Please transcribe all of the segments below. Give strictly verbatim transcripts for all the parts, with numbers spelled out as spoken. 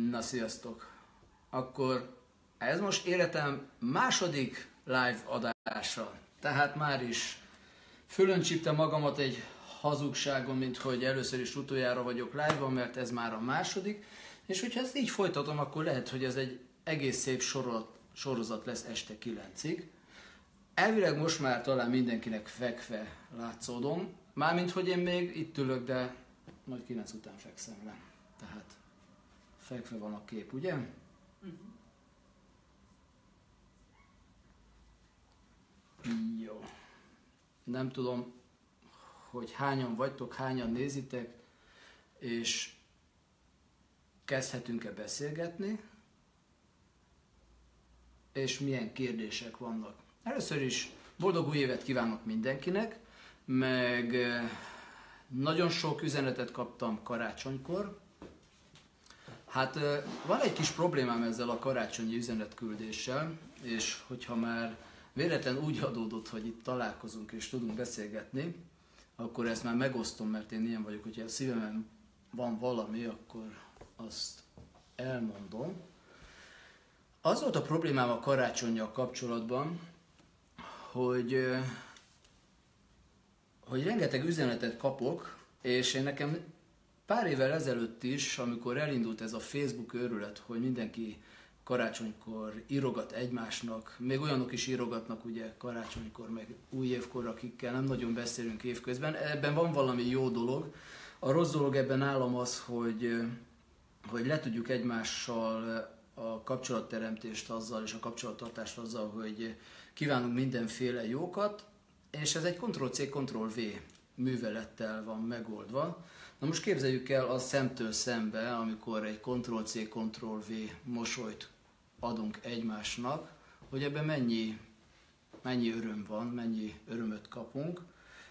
Na sziasztok! Akkor ez most életem második live adása. Tehát már is fölöncsíptem magamat egy hazugságon, mint hogy először is utoljára vagyok live-ban, mert ez már a második. És hogyha ezt így folytatom, akkor lehet, hogy ez egy egész szép sorozat, sorozat lesz este kilencig. Elvileg most már talán mindenkinek fekve látszódom. Mármint, hogy én még itt ülök, de majd kilenc után fekszem le. Tehát fekve van a kép, ugye? Uh-huh. Jó. Nem tudom, hogy hányan vagytok, hányan nézitek, és kezdhetünk-e beszélgetni, és milyen kérdések vannak. Először is boldog új évet kívánok mindenkinek, meg nagyon sok üzenetet kaptam karácsonykor. Hát van egy kis problémám ezzel a karácsonyi üzenetküldéssel, és hogyha már véletlen úgy adódott, hogy itt találkozunk és tudunk beszélgetni, akkor ezt már megosztom, mert én ilyen vagyok, hogyha a szívemen van valami, akkor azt elmondom. Az volt a problémám a karácsonnyal kapcsolatban, hogy, hogy rengeteg üzenetet kapok, és én nekem pár évvel ezelőtt is, amikor elindult ez a Facebook őrület, hogy mindenki karácsonykor írogat egymásnak, még olyanok is írogatnak ugye karácsonykor, meg új évkor, akikkel nem nagyon beszélünk évközben, ebben van valami jó dolog. A rossz dolog ebben nálam az, hogy, hogy le tudjuk egymással a kapcsolatteremtést azzal, és a kapcsolattartást azzal, hogy kívánunk mindenféle jókat, és ez egy kontroll C, kontroll V művelettel van megoldva. Na most képzeljük el a szemtől szembe, amikor egy kontroll C, kontroll V mosolyt adunk egymásnak, hogy ebben mennyi, mennyi öröm van, mennyi örömöt kapunk.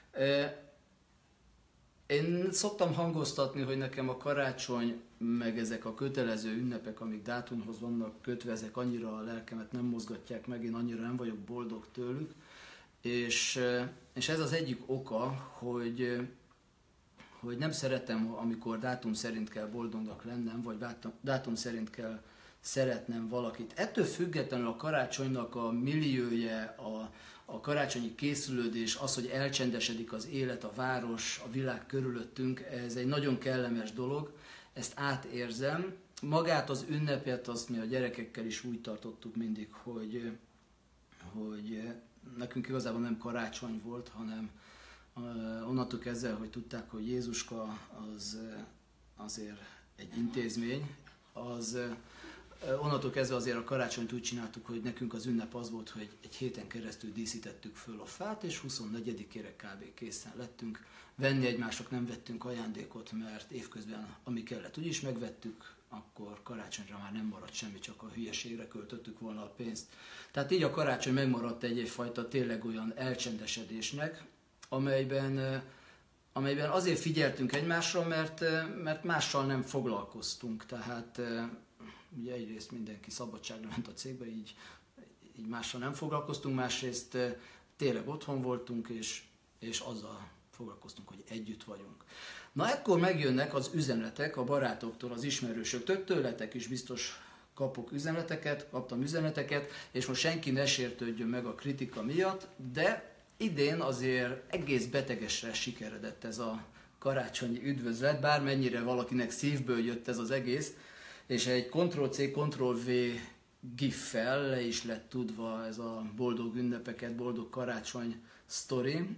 Én szoktam hangoztatni, hogy nekem a karácsony, meg ezek a kötelező ünnepek, amik dátumhoz vannak kötve, ezek annyira a lelkemet nem mozgatják meg, én annyira nem vagyok boldog tőlük. És, és ez az egyik oka, hogy, hogy nem szeretem, amikor dátum szerint kell boldognak lennem, vagy dátum, dátum szerint kell szeretnem valakit. Ettől függetlenül a karácsonynak a millióje, a, a karácsonyi készülődés, az, hogy elcsendesedik az élet, a város, a világ körülöttünk, ez egy nagyon kellemes dolog, ezt átérzem. Magát az ünnepet, azt mi a gyerekekkel is úgy tartottuk mindig, hogy, hogy nekünk igazából nem karácsony volt, hanem onnantól kezdve, hogy tudták, hogy Jézuska az azért egy intézmény, az onnantól kezdve azért a karácsonyt úgy csináltuk, hogy nekünk az ünnep az volt, hogy egy héten keresztül díszítettük föl a fát, és huszonnegyedikére kb. Készen lettünk. Venni egymásnak nem vettünk ajándékot, mert évközben ami kellett, úgyis megvettük, akkor karácsonyra már nem maradt semmi, csak a hülyeségre költöttük volna a pénzt. Tehát így a karácsony megmaradt egy egyfajta tényleg olyan elcsendesedésnek, amelyben, amelyben azért figyeltünk egymásra, mert, mert mással nem foglalkoztunk. Tehát ugye egyrészt mindenki szabadságra ment a cégbe, így, így mással nem foglalkoztunk, másrészt tényleg otthon voltunk, és, és azzal foglalkoztunk, hogy együtt vagyunk. Na ekkor megjönnek az üzenetek a barátoktól, az ismerősöktől, tőletek is biztos kapok üzeneteket, kaptam üzeneteket, és most senki ne sértődjön meg a kritika miatt, de idén azért egész betegesre sikeredett ez a karácsonyi üdvözlet, bármennyire valakinek szívből jött ez az egész, és egy kontroll C, kontroll V gif-fel le is lett tudva ez a boldog ünnepeket, boldog karácsony sztori,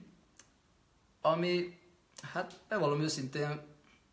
ami, hát bevallom őszintén,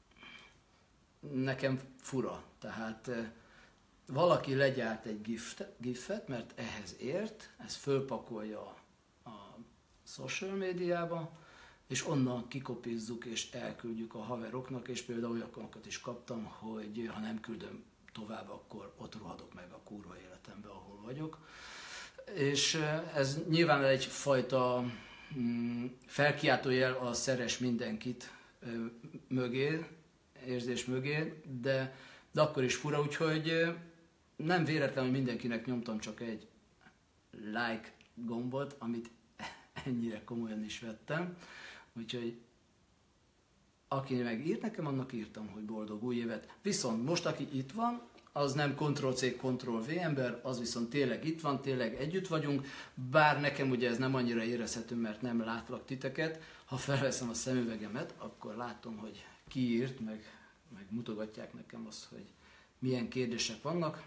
nekem fura. Tehát valaki legyárt egy gift, gifet, mert ehhez ért, ezt fölpakolja a social médiába, és onnan kikopizzuk és elküldjük a haveroknak, és például olyanokat is kaptam, hogy ha nem küldöm tovább, akkor ott rohadok meg a kurva életembe, ahol vagyok. És ez nyilván egyfajta felkiáltójel a szeres mindenkit mögé, érzés mögé, de, de akkor is fura, úgyhogy nem véletlen, hogy mindenkinek nyomtam csak egy like gombot, amit ennyire komolyan is vettem. Úgyhogy aki meg írt nekem, annak írtam, hogy boldog új évet. Viszont most, aki itt van, az nem Ctrl-C, Ctrl-V ember, az viszont tényleg itt van, tényleg együtt vagyunk, bár nekem ugye ez nem annyira érezhető, mert nem látlak titeket. Ha felveszem a szemüvegemet, akkor látom, hogy ki írt, meg, meg mutogatják nekem azt, hogy milyen kérdések vannak.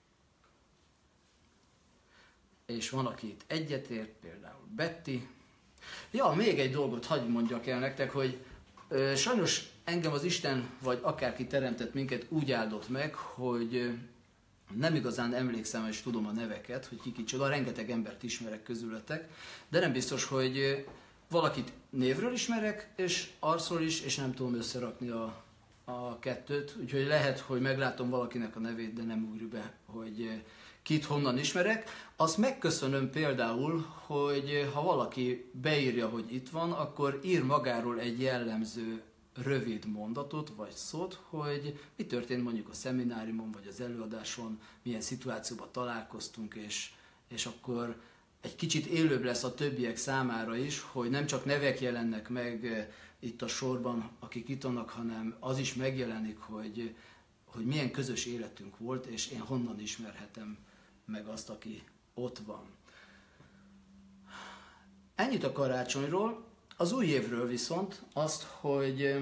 És van, aki itt egyetért, például Betty. Ja, még egy dolgot hadd mondjak el nektek, hogy ö, sajnos engem az Isten, vagy akárki teremtett minket úgy áldott meg, hogy ö, nem igazán emlékszem, és tudom a neveket, hogy ki kicsoda, rengeteg embert ismerek közületek, de nem biztos, hogy ö, valakit névről ismerek, és arcról is, és nem tudom összerakni a, a kettőt, úgyhogy lehet, hogy meglátom valakinek a nevét, de nem ugrik be, hogy ö, kit honnan ismerek. Azt megköszönöm például, hogy ha valaki beírja, hogy itt van, akkor ír magáról egy jellemző rövid mondatot vagy szót, hogy mi történt mondjuk a szemináriumon vagy az előadáson, milyen szituációban találkoztunk, és, és akkor egy kicsit élőbb lesz a többiek számára is, hogy nem csak nevek jelennek meg itt a sorban, akik itt vannak, hanem az is megjelenik, hogy, hogy milyen közös életünk volt, és én honnan ismerhetem meg azt, aki ott van. Ennyit a karácsonyról. Az új évről viszont azt, hogy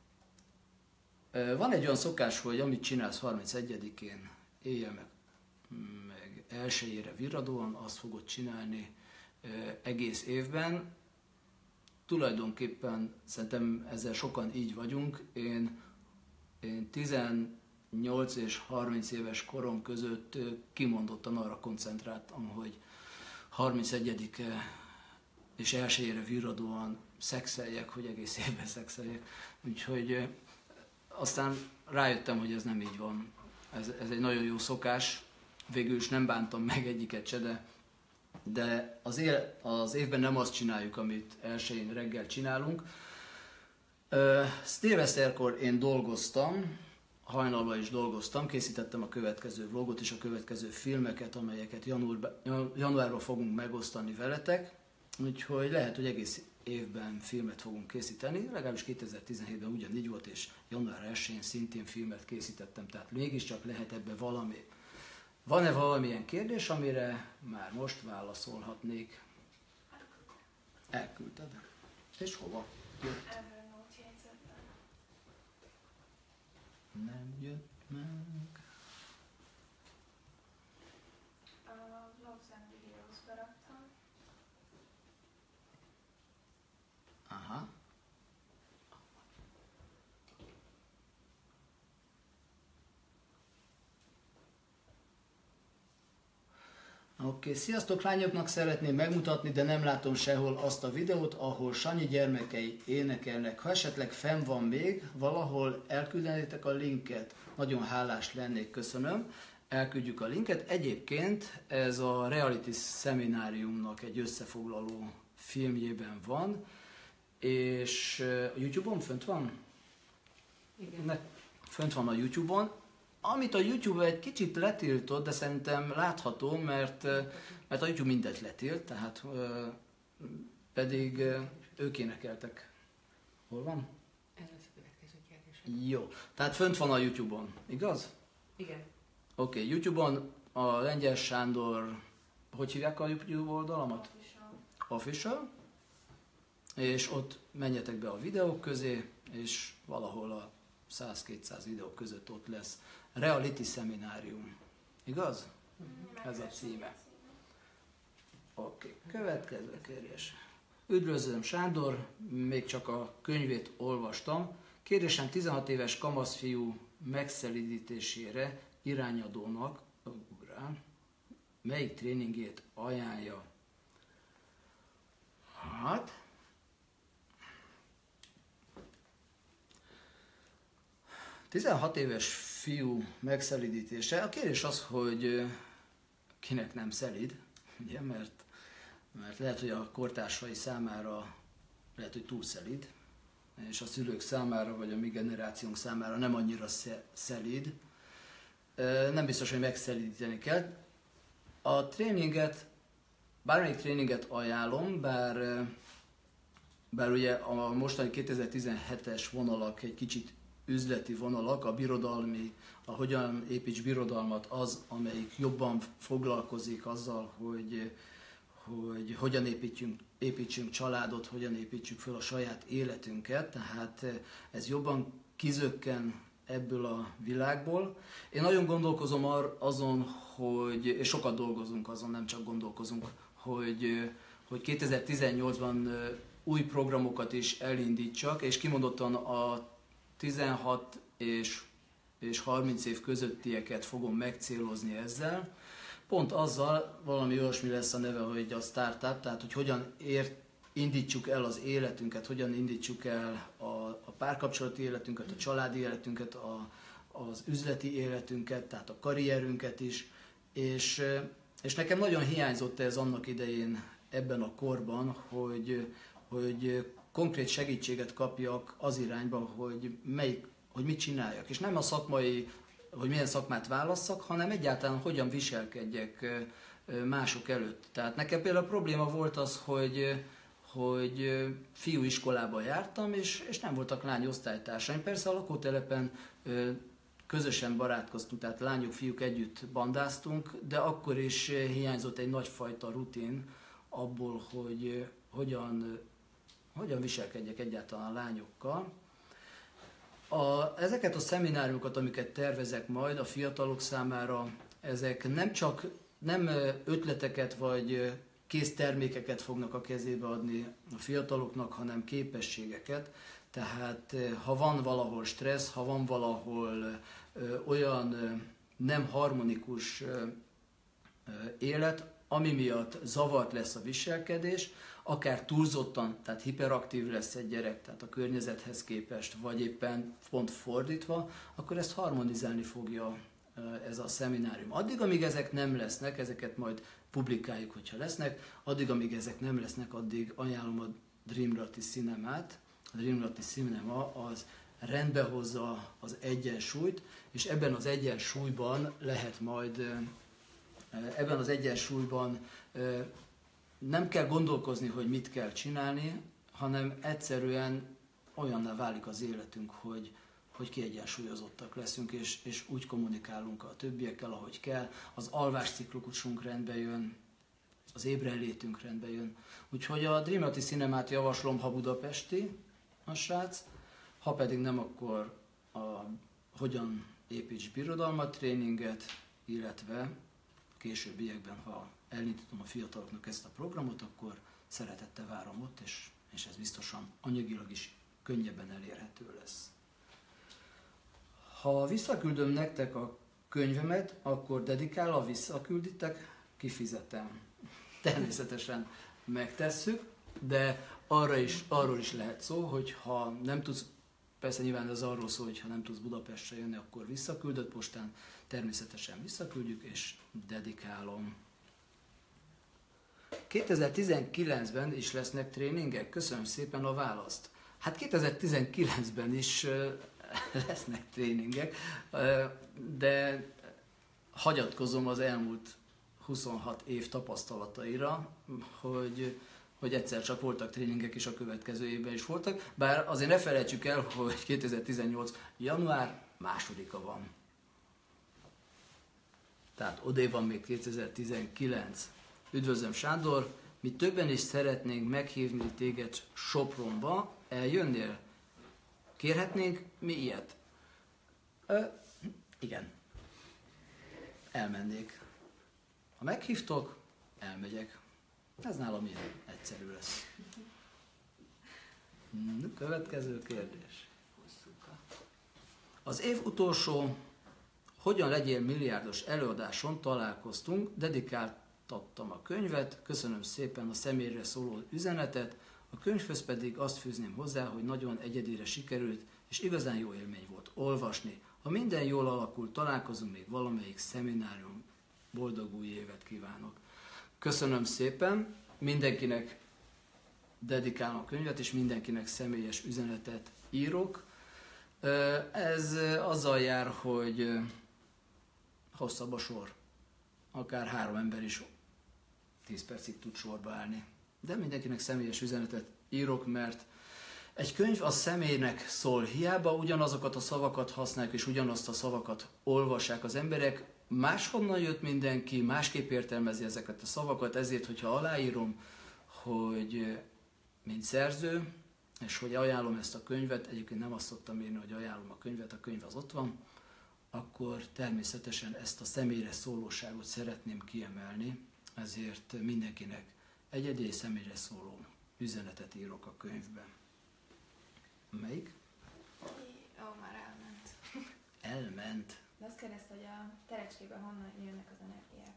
van egy olyan szokás, hogy amit csinálsz harmincegyedikén éjjel meg, meg elsőjére virradóan, azt fogod csinálni egész évben. Tulajdonképpen szerintem ezzel sokan így vagyunk. Én, én tizennyolc és harminc éves korom között kimondottan arra koncentráltam, hogy harmincegyedike és elsőjére virradóan szexeljek, hogy egész évben szexeljek. Úgyhogy aztán rájöttem, hogy ez nem így van. Ez, ez egy nagyon jó szokás. Végül is nem bántam meg egyiket se, de, de az, él, az évben nem azt csináljuk, amit elsőjén reggel csinálunk. Szilveszterkor én dolgoztam, hajnalban is dolgoztam, készítettem a következő vlogot és a következő filmeket, amelyeket január, januárban fogunk megosztani veletek. Úgyhogy lehet, hogy egész évben filmet fogunk készíteni, legalábbis kétezer-tizenhétben ugyanígy volt, és január elsején szintén filmet készítettem, tehát mégiscsak lehet ebbe valami. Van-e valamilyen kérdés, amire már most válaszolhatnék? Elküldted. És hova jött? Nem jött meg. A vlogs and videos beraktam. Aha. Oké, okay. Sziasztok, lányoknak szeretném megmutatni, de nem látom sehol azt a videót, ahol Sanyi gyermekei énekelnek. Ha esetleg fenn van még, valahol elküldenétek a linket. Nagyon hálás lennék, köszönöm. Elküldjük a linket. Egyébként ez a Reality Szemináriumnak egy összefoglaló filmjében van, és a YouTube-on fönt van? Igen. Ne, fönt van a YouTube-on. Amit a YouTube egy kicsit letiltott, de szerintem látható, mert, mert a YouTube mindent letilt, tehát pedig ők énekeltek. Hol van? Ez lesz a következő kérdés. Jó, tehát fönt van a YouTube-on, igaz? Igen. Oké, okay, YouTube-on a Lengyel Sándor, hogy hívják a YouTube oldalamat? Official. Official. És ott menjetek be a videók közé, és valahol a száz-kétszáz videó között ott lesz Reality Szeminárium. Igaz? Mm, Ez a címe. Oké, okay. Következő kérdés. Üdvözlöm, Sándor, még csak a könyvét olvastam. Kérdésem tizenhat éves kamaszfiú megszelídítésére irányadónak, ugrál, melyik tréningét ajánlja? Hát... tizenhat éves fiú megszelídítése. A kérdés az, hogy kinek nem szelíd, ugye, mert, mert lehet, hogy a kortársai számára lehet, hogy túl szelíd, és a szülők számára, vagy a mi generációnk számára nem annyira szelíd. Nem biztos, hogy megszelídíteni kell. A tréninget, bármelyik tréninget ajánlom, bár, bár ugye a mostani kétezer-tizenhetes vonalak egy kicsit üzleti vonalak, a birodalmi, a hogyan építs birodalmat az, amelyik jobban foglalkozik azzal, hogy, hogy hogyan építjünk, építsünk családot, hogyan építsük fel a saját életünket, tehát ez jobban kizökken ebből a világból. Én nagyon gondolkozom ar, azon, hogy, és sokat dolgozunk azon, nem csak gondolkozunk, hogy, hogy kétezer-tizennyolcban új programokat is elindítsak, és kimondottan a tizenhat és, és harminc év közöttieket fogom megcélozni ezzel. Pont azzal valami olyasmi lesz a neve, hogy a startup, tehát hogy hogyan ért, indítsuk el az életünket, hogyan indítsuk el a, a párkapcsolati életünket, a családi életünket, a, az üzleti életünket, tehát a karrierünket is. És, és nekem nagyon hiányzott ez annak idején ebben a korban, hogy, hogy konkrét segítséget kapjak az irányba, hogy, melyik, hogy mit csináljak. És nem a szakmai, hogy milyen szakmát válasszak, hanem egyáltalán hogyan viselkedjek mások előtt. Tehát nekem például a probléma volt az, hogy hogy fiúiskolába jártam, és, és nem voltak lány osztálytársaim. Persze a lakótelepen közösen barátkoztunk, tehát lányok, fiúk együtt bandáztunk, de akkor is hiányzott egy nagyfajta rutin abból, hogy hogyan, hogyan viselkedjek egyáltalán a lányokkal. A, ezeket a szemináriumokat, amiket tervezek majd a fiatalok számára, ezek nem csak nem ötleteket vagy kész termékeket fognak a kezébe adni a fiataloknak, hanem képességeket. Tehát ha van valahol stressz, ha van valahol ö, olyan ö, nem harmonikus ö, ö, élet, ami miatt zavart lesz a viselkedés, akár túlzottan, tehát hiperaktív lesz egy gyerek, tehát a környezethez képest, vagy éppen pont fordítva, akkor ezt harmonizálni fogja ez a szeminárium. Addig, amíg ezek nem lesznek, ezeket majd publikáljuk, hogyha lesznek, addig, amíg ezek nem lesznek, addig ajánlom a Dreamrati Cinemát. A Dreamrati Cinema az rendbe hozza az egyensúlyt, és ebben az egyensúlyban lehet majd, ebben az egyensúlyban nem kell gondolkozni, hogy mit kell csinálni, hanem egyszerűen olyanná válik az életünk, hogy hogy kiegyensúlyozottak leszünk, és, és úgy kommunikálunk a többiekkel, ahogy kell. Az alvásciklusunk rendbe jön, az ébrenlétünk rendbe jön. Úgyhogy a Dreamrati Cinemát javaslom, ha budapesti a srác, ha pedig nem, akkor a hogyan építs birodalmat tréninget, illetve későbbiekben, ha elindítom a fiataloknak ezt a programot, akkor szeretettel várom ott, és, és ez biztosan anyagilag is könnyebben elérhető lesz. Ha visszaküldöm nektek a könyvemet, akkor dedikálva visszakülditek, kifizetem. Természetesen megtesszük, de arra is, arról is lehet szó, hogy ha nem tudsz, persze nyilván ez arról szól, hogy ha nem tudsz Budapestre jönni, akkor visszaküldött postán, természetesen visszaküldjük, és dedikálom. kétezer-tizenkilencben is lesznek tréningek? Köszönöm szépen a választ. Hát kétezer-tizenkilencben is lesznek tréningek, de hagyatkozom az elmúlt huszonhat év tapasztalataira, hogy, hogy egyszer csak voltak tréningek, és a következő évben is voltak, bár azért ne felejtsük el, hogy kétezer-tizennyolc. január másodika van. Tehát odébb van még kétezer-tizenkilenc. Üdvözlöm, Sándor! Mi többen is szeretnénk meghívni téged Sopronba, eljönnél? Kérhetnénk mi ilyet? Ö, igen. Elmennék. Ha meghívtok, elmegyek. Ez nálam ilyen egyszerű lesz. Következő kérdés. Az év utolsó Hogyan legyél milliárdos előadáson találkoztunk, dedikáltattam a könyvet, köszönöm szépen a személyre szóló üzenetet, a könyvhöz pedig azt fűzném hozzá, hogy nagyon egyedire sikerült, és igazán jó élmény volt olvasni. Ha minden jól alakul, találkozunk még valamelyik szeminárium. Boldog új évet kívánok! Köszönöm szépen, mindenkinek dedikálom a könyvet, és mindenkinek személyes üzenetet írok. Ez azzal jár, hogy hosszabb a sor. Akár három ember is tíz percig tud sorba állni. De mindenkinek személyes üzenetet írok, mert Egy könyv a személynek szól, hiába ugyanazokat a szavakat használják, és ugyanazt a szavakat olvassák az emberek, máshonnan jött mindenki, másképp értelmezi ezeket a szavakat, ezért, hogyha aláírom, hogy mint szerző, és hogy ajánlom ezt a könyvet, egyébként nem azt szoktam írni, hogy ajánlom a könyvet, a könyv az ott van, akkor természetesen ezt a személyre szólóságot szeretném kiemelni, ezért mindenkinek egyedi és személyre szóló üzenetet írok a könyvben. Melyik? Ó, már elment. Elment. De azt kérdezte, hogy a terecskében honnan jönnek az energiák.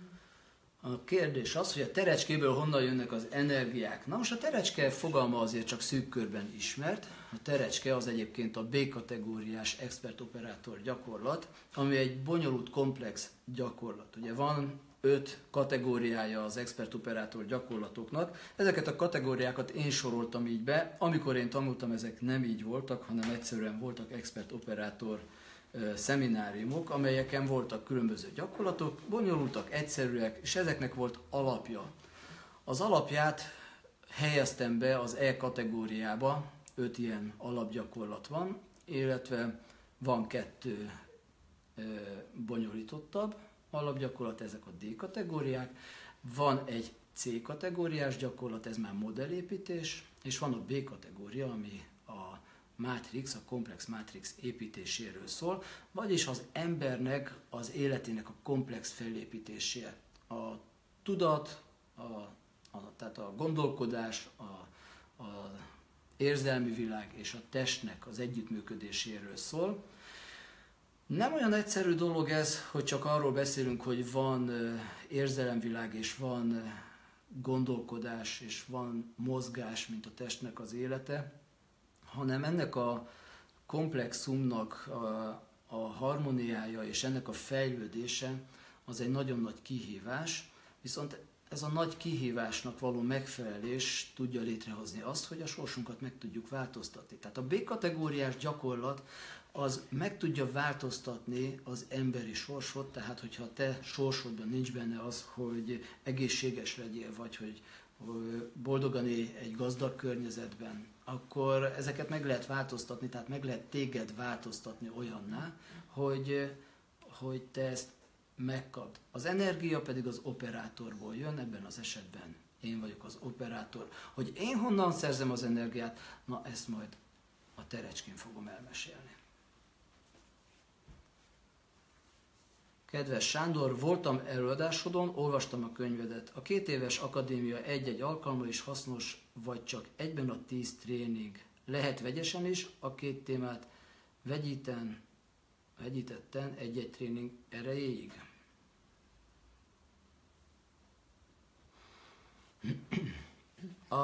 A kérdés az, hogy a terecskéből honnan jönnek az energiák. Na most a terecske fogalma azért csak szűk körben ismert. A terecske az egyébként a B-kategóriás expert-operátor gyakorlat, ami egy bonyolult, komplex gyakorlat. Ugye van öt kategóriája az expert-operátor gyakorlatoknak. Ezeket a kategóriákat én soroltam így be. Amikor én tanultam, ezek nem így voltak, hanem egyszerűen voltak expert-operátor szemináriumok, amelyeken voltak különböző gyakorlatok, bonyolultak, egyszerűek, és ezeknek volt alapja. Az alapját helyeztem be az E kategóriába, öt ilyen alapgyakorlat van, illetve van kettő e, bonyolítottabb alapgyakorlat, ezek a D kategóriák, van egy C kategóriás gyakorlat, ez már modellépítés, és van a B kategória, ami a mátrix, a komplex mátrix építéséről szól, vagyis az embernek az életének a komplex felépítésé. A tudat, a, a, tehát a gondolkodás, a, a érzelmi világ és a testnek az együttműködéséről szól. Nem olyan egyszerű dolog ez, hogy csak arról beszélünk, hogy van érzelemvilág és van gondolkodás és van mozgás, mint a testnek az élete, hanem ennek a komplexumnak a, a harmóniája és ennek a fejlődése az egy nagyon nagy kihívás, viszont ez a nagy kihívásnak való megfelelés tudja létrehozni azt, hogy a sorsunkat meg tudjuk változtatni. Tehát a B kategóriás gyakorlat az meg tudja változtatni az emberi sorsot, tehát hogyha te sorsodban nincs benne az, hogy egészséges legyél, vagy hogy boldogan élj egy gazdag környezetben, akkor ezeket meg lehet változtatni, tehát meg lehet téged változtatni olyanná, hogy, hogy te ezt megkapd. Az energia pedig az operátorból jön, ebben az esetben én vagyok az operátor. Hogy én honnan szerzem az energiát, na ezt majd a terecskén fogom elmesélni. Kedves Sándor, voltam előadásodon, olvastam a könyvedet. A két éves akadémia egy-egy alkalma is hasznos, vagy csak egyben a tíz tréning. Lehet vegyesen is a két témát, vegyíten, vegyítetten egy-egy tréning erejéig. A,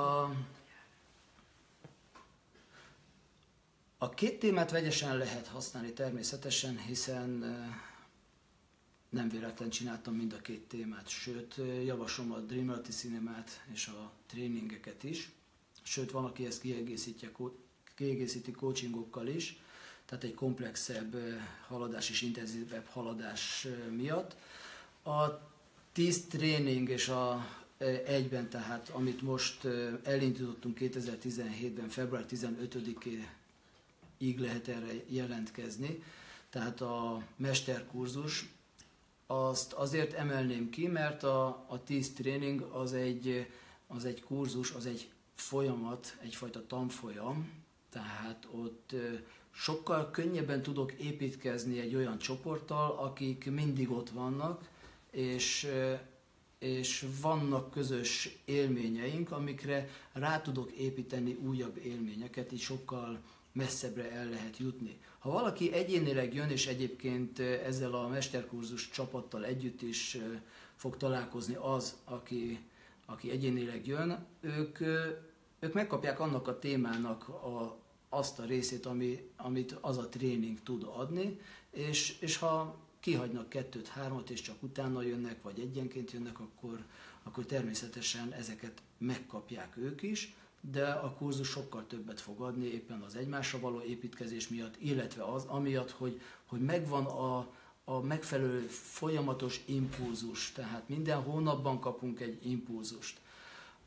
a két témát vegyesen lehet használni természetesen, hiszen nem véletlen csináltam mind a két témát, sőt, javaslom a Dreamalty Cinemát és a tréningeket is, sőt, van, aki ezt kiegészíti coachingokkal is, tehát egy komplexebb haladás és intenzívebb haladás miatt. A tíz tréning és a egyben, tehát amit most elindítottunk kétezer-tizenhétben, február tizenötödikéig lehet erre jelentkezni, tehát a mesterkurzus, azt azért emelném ki, mert a, a tíz tréning az egy, az egy kurzus, az egy folyamat, egyfajta tanfolyam, tehát ott sokkal könnyebben tudok építkezni egy olyan csoporttal, akik mindig ott vannak, és, és vannak közös élményeink, amikre rá tudok építeni újabb élményeket, így sokkal messzebbre el lehet jutni. Ha valaki egyénileg jön, és egyébként ezzel a mesterkurzus csapattal együtt is fog találkozni az, aki, aki egyénileg jön, ők, ők megkapják annak a témának a, azt a részét, ami, amit az a tréning tud adni, és, és ha kihagynak kettőt, hármat, és csak utána jönnek, vagy egyenként jönnek, akkor, akkor természetesen ezeket megkapják ők is, de a kurzus sokkal többet fog adni éppen az egymásra való építkezés miatt, illetve az amiatt, hogy, hogy megvan a, a megfelelő folyamatos impulzus, tehát minden hónapban kapunk egy impulzust.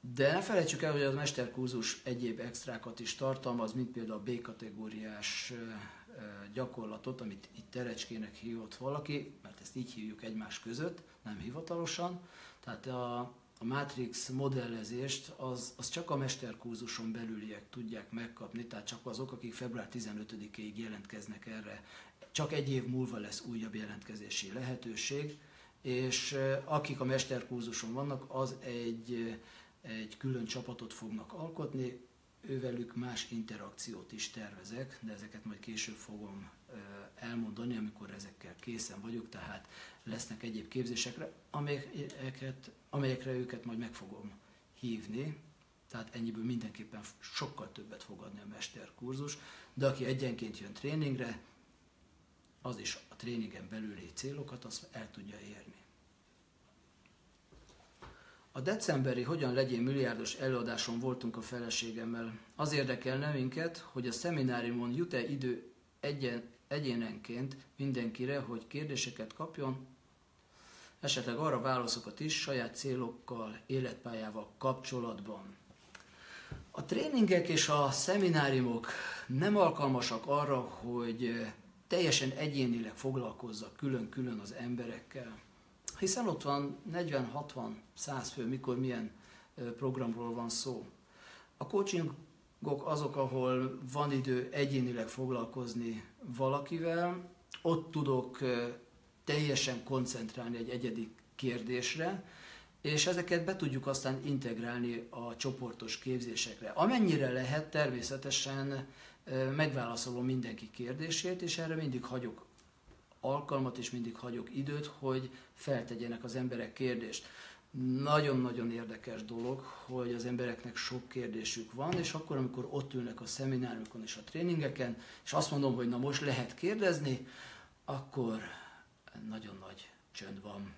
De ne felejtsük el, hogy a mesterkurzus egyéb extrákat is tartalmaz, mint például a B-kategóriás gyakorlatot, amit itt terecskének hívott valaki, mert ezt így hívjuk egymás között, nem hivatalosan. Tehát a, a Matrix modellezést az, az csak a mesterkurzuson belüliek tudják megkapni, tehát csak azok, akik február tizenötödikéig jelentkeznek erre. Csak egy év múlva lesz újabb jelentkezési lehetőség, és akik a mesterkurzuson vannak, az egy, egy külön csapatot fognak alkotni, ővelük más interakciót is tervezek, de ezeket majd később fogom elmondani, amikor ezekkel készen vagyok, tehát lesznek egyéb képzésekre, amelyeket, amelyekre őket majd meg fogom hívni, tehát ennyiből mindenképpen sokkal többet fog adni a mesterkurzus, de aki egyenként jön tréningre, az is a tréningen belüli célokat azt el tudja érni. A decemberi Hogyan legyél milliárdos előadáson voltunk a feleségemmel. Az érdekelne minket, hogy a szemináriumon jut-e idő egyen, egyénenként mindenkire, hogy kérdéseket kapjon, esetleg arra válaszokat is saját célokkal, életpályával kapcsolatban. A tréningek és a szemináriumok nem alkalmasak arra, hogy teljesen egyénileg foglalkozzak külön-külön az emberekkel. Hiszen ott van negyven, hatvan, száz fő, mikor milyen programról van szó. A coachingok azok, ahol van idő egyénileg foglalkozni valakivel, ott tudok teljesen koncentrálni egy egyedi kérdésre, és ezeket be tudjuk aztán integrálni a csoportos képzésekre. Amennyire lehet, természetesen megválaszolom mindenki kérdését, és erre mindig hagyok alkalmat, és mindig hagyok időt, hogy feltegyenek az emberek kérdést. Nagyon-nagyon érdekes dolog, hogy az embereknek sok kérdésük van, és akkor, amikor ott ülnek a szemináriumokon és a tréningeken, és azt mondom, hogy na most lehet kérdezni, akkor nagyon nagy csönd van.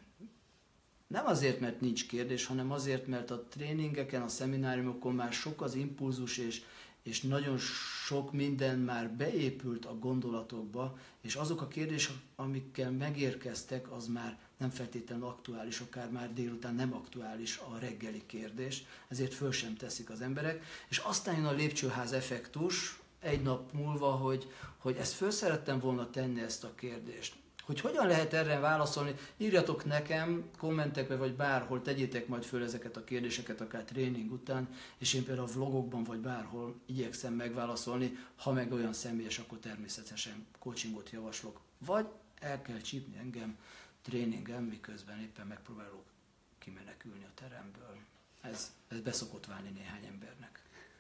Nem azért, mert nincs kérdés, hanem azért, mert a tréningeken, a szemináriumokon már sok az impulzus, és és nagyon sok minden már beépült a gondolatokba, és azok a kérdések, amikkel megérkeztek, az már nem feltétlenül aktuális, akár már délután nem aktuális a reggeli kérdés, ezért föl sem teszik az emberek, és aztán jön a lépcsőház effektus egy nap múlva, hogy, hogy ezt föl szerettem volna tenni, ezt a kérdést. Hogy hogyan lehet erre válaszolni, írjatok nekem kommentekbe, vagy bárhol, tegyétek majd föl ezeket a kérdéseket, akár tréning után, és én például a vlogokban, vagy bárhol igyekszem megválaszolni, ha meg olyan személyes, akkor természetesen coachingot javaslok. Vagy el kell csípni engem tréningen, miközben éppen megpróbálok kimenekülni a teremből. Ez, ez beszokott válni néhány embernek.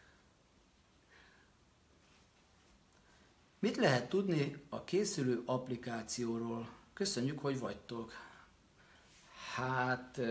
Mit lehet tudni a készülő applikációról? Köszönjük, hogy vagytok. Hát,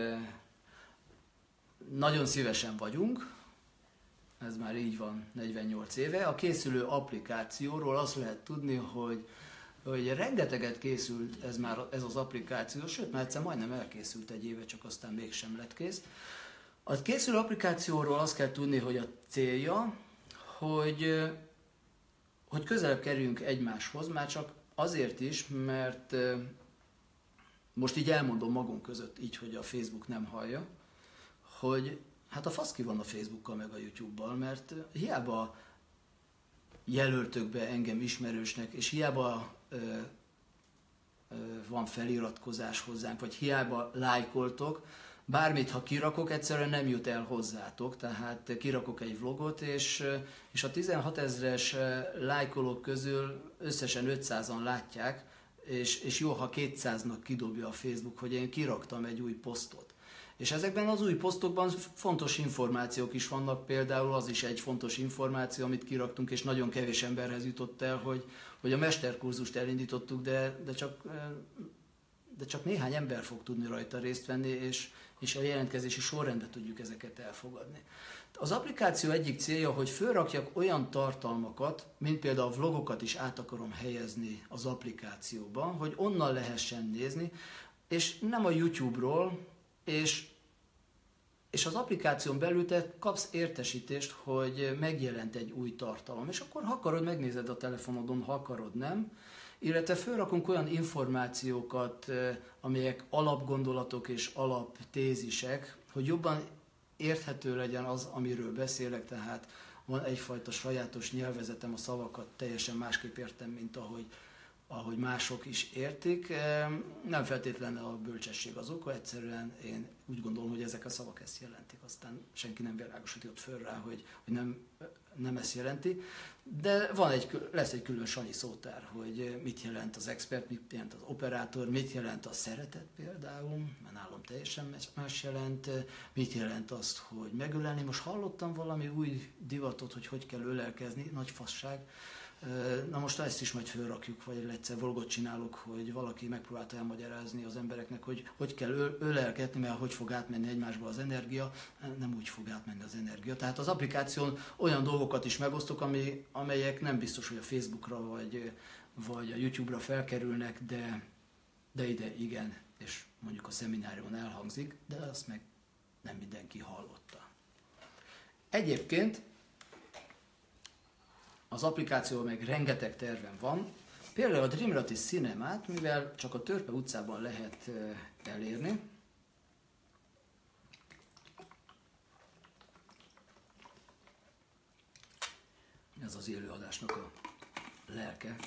nagyon szívesen vagyunk, ez már így van negyvennyolc éve. A készülő applikációról azt lehet tudni, hogy, hogy rengeteget készült ez már ez az applikáció, sőt, már egyszer majdnem elkészült egy éve, csak aztán mégsem lett kész. A készülő applikációról azt kell tudni, hogy a célja, hogy hogy közelebb kerüljünk egymáshoz, már csak azért is, mert most így elmondom magunk között, így, hogy a Facebook nem hallja, hogy hát a fasz ki van a Facebookkal meg a YouTube-bal, mert hiába jelöltök be engem ismerősnek, és hiába ö, ö, van feliratkozás hozzánk, vagy hiába lájkoltok, bármit, ha kirakok, egyszerűen nem jut el hozzátok, tehát kirakok egy vlogot, és, és a tizenhat ezres lájkolók közül összesen ötszázan látják, és, és jó, ha kétszáznak kidobja a Facebook, hogy én kiraktam egy új posztot. És ezekben az új posztokban fontos információk is vannak, például az is egy fontos információ, amit kiraktunk, és nagyon kevés emberhez jutott el, hogy, hogy a mesterkurzust elindítottuk, de, de, csak, de csak néhány ember fog tudni rajta részt venni, és, és a jelentkezési sorrendben tudjuk ezeket elfogadni. Az applikáció egyik célja, hogy fölrakjak olyan tartalmakat, mint például a vlogokat is át akarom helyezni az applikációba, hogy onnan lehessen nézni, és nem a YouTube-ról, és, és az applikáción belül te kapsz értesítést, hogy megjelent egy új tartalom, és akkor ha akarod, megnézed a telefonodon, ha akarod, nem. Illetve fölrakunk olyan információkat, amelyek alapgondolatok és alaptézisek, hogy jobban érthető legyen az, amiről beszélek, tehát van egyfajta sajátos nyelvezetem, a szavakat teljesen másképp értem, mint ahogy, ahogy mások is értik. Nem feltétlenül a bölcsesség az oka, egyszerűen én úgy gondolom, hogy ezek a szavak ezt jelentik, aztán senki nem világosított föl rá, hogy, hogy nem, nem ezt jelenti. De van egy, lesz egy külön sanyi szótár, hogy mit jelent az expert, mit jelent az operátor, mit jelent a szeretet például, mert nálam teljesen más jelent, mit jelent azt, hogy megölelni. Most hallottam valami új divatot, hogy hogy kell ölelkezni, nagy fasság. Na most ezt is majd fölrakjuk, vagy egyszer vlogot csinálok, hogy valaki megpróbálta elmagyarázni az embereknek, hogy hogy kell ölelgetni, mert hogy fog átmenni egymásba az energia, nem úgy fog átmenni az energia. Tehát az applikáción olyan dolgokat is megosztok, ami, amelyek nem biztos, hogy a Facebookra vagy, vagy a YouTube-ra felkerülnek, de, de ide igen, és mondjuk a szemináriumon elhangzik, de azt meg nem mindenki hallotta. Egyébként az applikációban meg rengeteg tervem van. Például a Dreamrati Cinemát, mivel csak a Törpe utcában lehet elérni, ez az élőadásnak a lelke.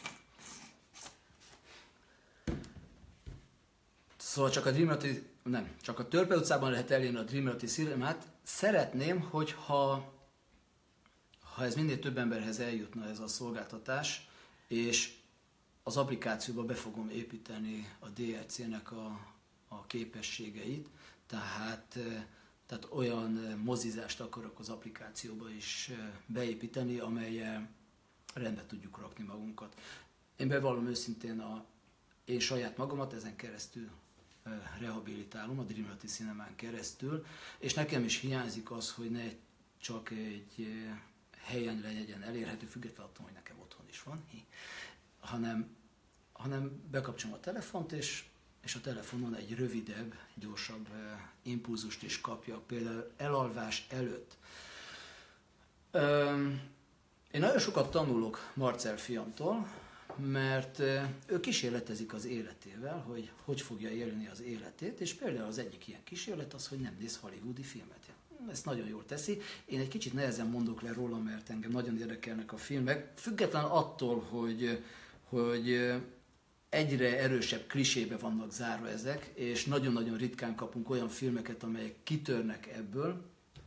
Szóval csak a Dreamrati, nem, csak a Törpe utcában lehet elérni a Dreamrati Cinemát. Szeretném, hogyha ha ez minél több emberhez eljutna ez a szolgáltatás, és az applikációba be fogom építeni a dé er cé-nek a, a képességeit, tehát, tehát olyan mozizást akarok az applikációba is beépíteni, amellyel rendbe tudjuk rakni magunkat. Én bevallom őszintén, a, én saját magamat ezen keresztül rehabilitálom, a Dreamrati Cinemán keresztül, és nekem is hiányzik az, hogy ne csak egy helyen legyen elérhető, függetlenül attól, hogy nekem otthon is van, hanem, hanem bekapcsolom a telefont, és, és a telefonon egy rövidebb, gyorsabb uh, impulzust is kapjak, például elalvás előtt. Um, én nagyon sokat tanulok Marcel fiamtól, mert uh, ő kísérletezik az életével, hogy hogy fogja élni az életét, és például az egyik ilyen kísérlet az, hogy nem néz hollywoodi filmet. Ezt nagyon jól teszi. Én egy kicsit nehezen mondok le róla, mert engem nagyon érdekelnek a filmek. Független attól, hogy, hogy egyre erősebb klisébe vannak zárva ezek, és nagyon-nagyon ritkán kapunk olyan filmeket, amelyek kitörnek ebből.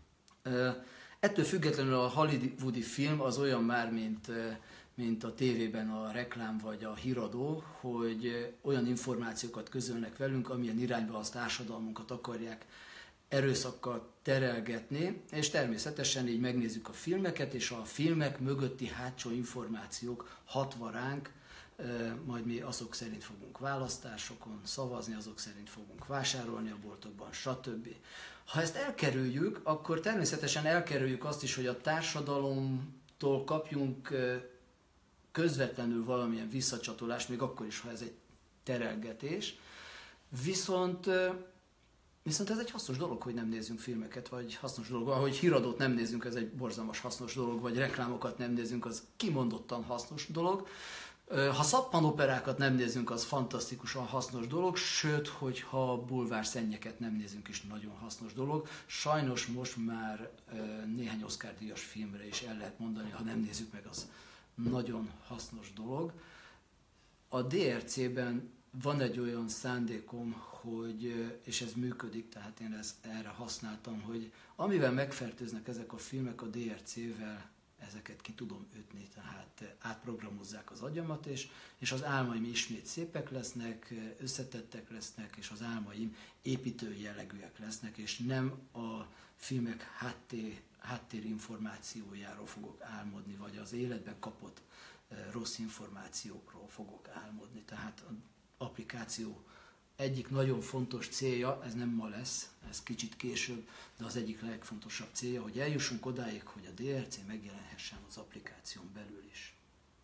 Ettől függetlenül a hollywoodi film az olyan már, mint, mint a tévében a reklám vagy a híradó, hogy olyan információkat közölnek velünk, amilyen irányba az társadalmunkat akarják erőszakkal terelgetni, és természetesen így megnézzük a filmeket, és a filmek mögötti hátsó információk hatva ránk, majd mi azok szerint fogunk választásokon szavazni, azok szerint fogunk vásárolni a boltokban, stb. Ha ezt elkerüljük, akkor természetesen elkerüljük azt is, hogy a társadalomtól kapjunk közvetlenül valamilyen visszacsatolást, még akkor is, ha ez egy terelgetés. Viszont Viszont ez egy hasznos dolog, hogy nem nézzünk filmeket, vagy hasznos dolog, ahogy híradót nem nézzünk, ez egy borzalmas hasznos dolog, vagy reklámokat nem nézzünk, az kimondottan hasznos dolog. Ha szappanoperákat nem nézzünk, az fantasztikusan hasznos dolog, sőt, hogyha bulvárszennyeket nem nézzünk is, nagyon hasznos dolog. Sajnos most már néhány Oscar-díjas filmre is el lehet mondani, ha nem nézzük meg, az nagyon hasznos dolog. A dé er cé-ben van egy olyan szándékom, hogy, és ez működik, tehát én ezt erre használtam, hogy amivel megfertőznek ezek a filmek, a dé er cé-vel ezeket ki tudom ütni, tehát átprogramozzák az agyamat, és, és az álmaim ismét szépek lesznek, összetettek lesznek, és az álmaim építő jellegűek lesznek, és nem a filmek háttér, háttérinformációjáról fogok álmodni, vagy az életben kapott rossz információkról fogok álmodni. Tehát az applikáció egyik nagyon fontos célja, ez nem ma lesz, ez kicsit később, de az egyik legfontosabb célja, hogy eljussunk odáig, hogy a dé er cé megjelenhessen az applikáción belül is.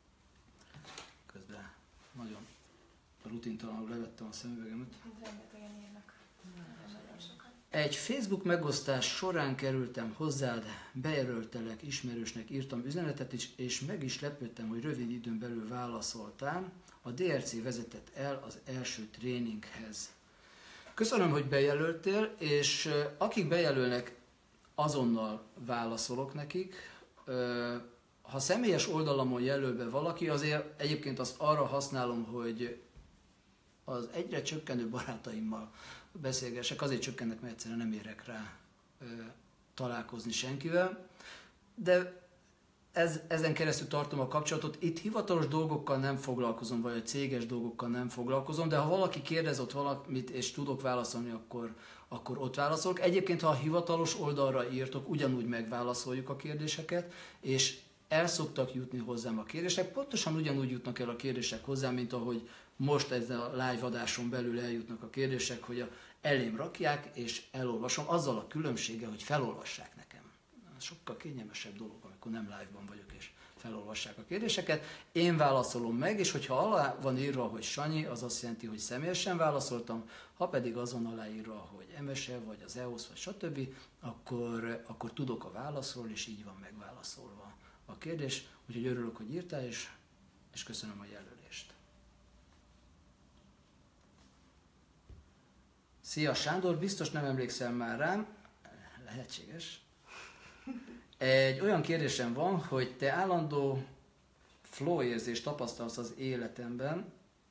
Közben nagyon rutintalanul levettem a szemüvegemet. Rengetegen írnak. Egy Facebook megosztás során kerültem hozzád, bejelöltelek, ismerősnek írtam üzenetet is, és meg is lepődtem, hogy rövid időn belül válaszoltál. A dé er cé vezetett el az első tréninghez. Köszönöm, hogy bejelöltél, és akik bejelölnek, azonnal válaszolok nekik. Ha személyes oldalamon jelöl be valaki, azért egyébként azt arra használom, hogy az egyre csökkenő barátaimmal beszélgessek, azért csökkennek, mert egyszerűen nem érek rá találkozni senkivel. De ez, ezen keresztül tartom a kapcsolatot. Itt hivatalos dolgokkal nem foglalkozom, vagy a céges dolgokkal nem foglalkozom, de ha valaki kérdez ott valamit, és tudok válaszolni, akkor, akkor ott válaszolok. Egyébként, ha a hivatalos oldalra írtok, ugyanúgy megválaszoljuk a kérdéseket, és el szoktak jutni hozzám a kérdések. Pontosan ugyanúgy jutnak el a kérdések hozzám, mint ahogy most ezzel a live adáson belül eljutnak a kérdések, hogy a elém rakják, és elolvasom, azzal a különbséggel, hogy felolvassák nekem. Sokkal kényelmesebb dolog, amikor nem live-ban vagyok, és felolvassák a kérdéseket. Én válaszolom meg, és hogyha alá van írva, hogy Sanyi, az azt jelenti, hogy személyesen válaszoltam, ha pedig azon aláírva, hogy em es e, vagy az e o es, vagy stb., akkor, akkor tudok a válaszról, és így van megválaszolva a kérdés. Úgyhogy örülök, hogy írtál, és, és köszönöm a jelölést. Szia Sándor, biztos nem emlékszel már rám, lehetséges. Egy olyan kérdésem van, hogy te állandó flow érzést tapasztalsz az életemben,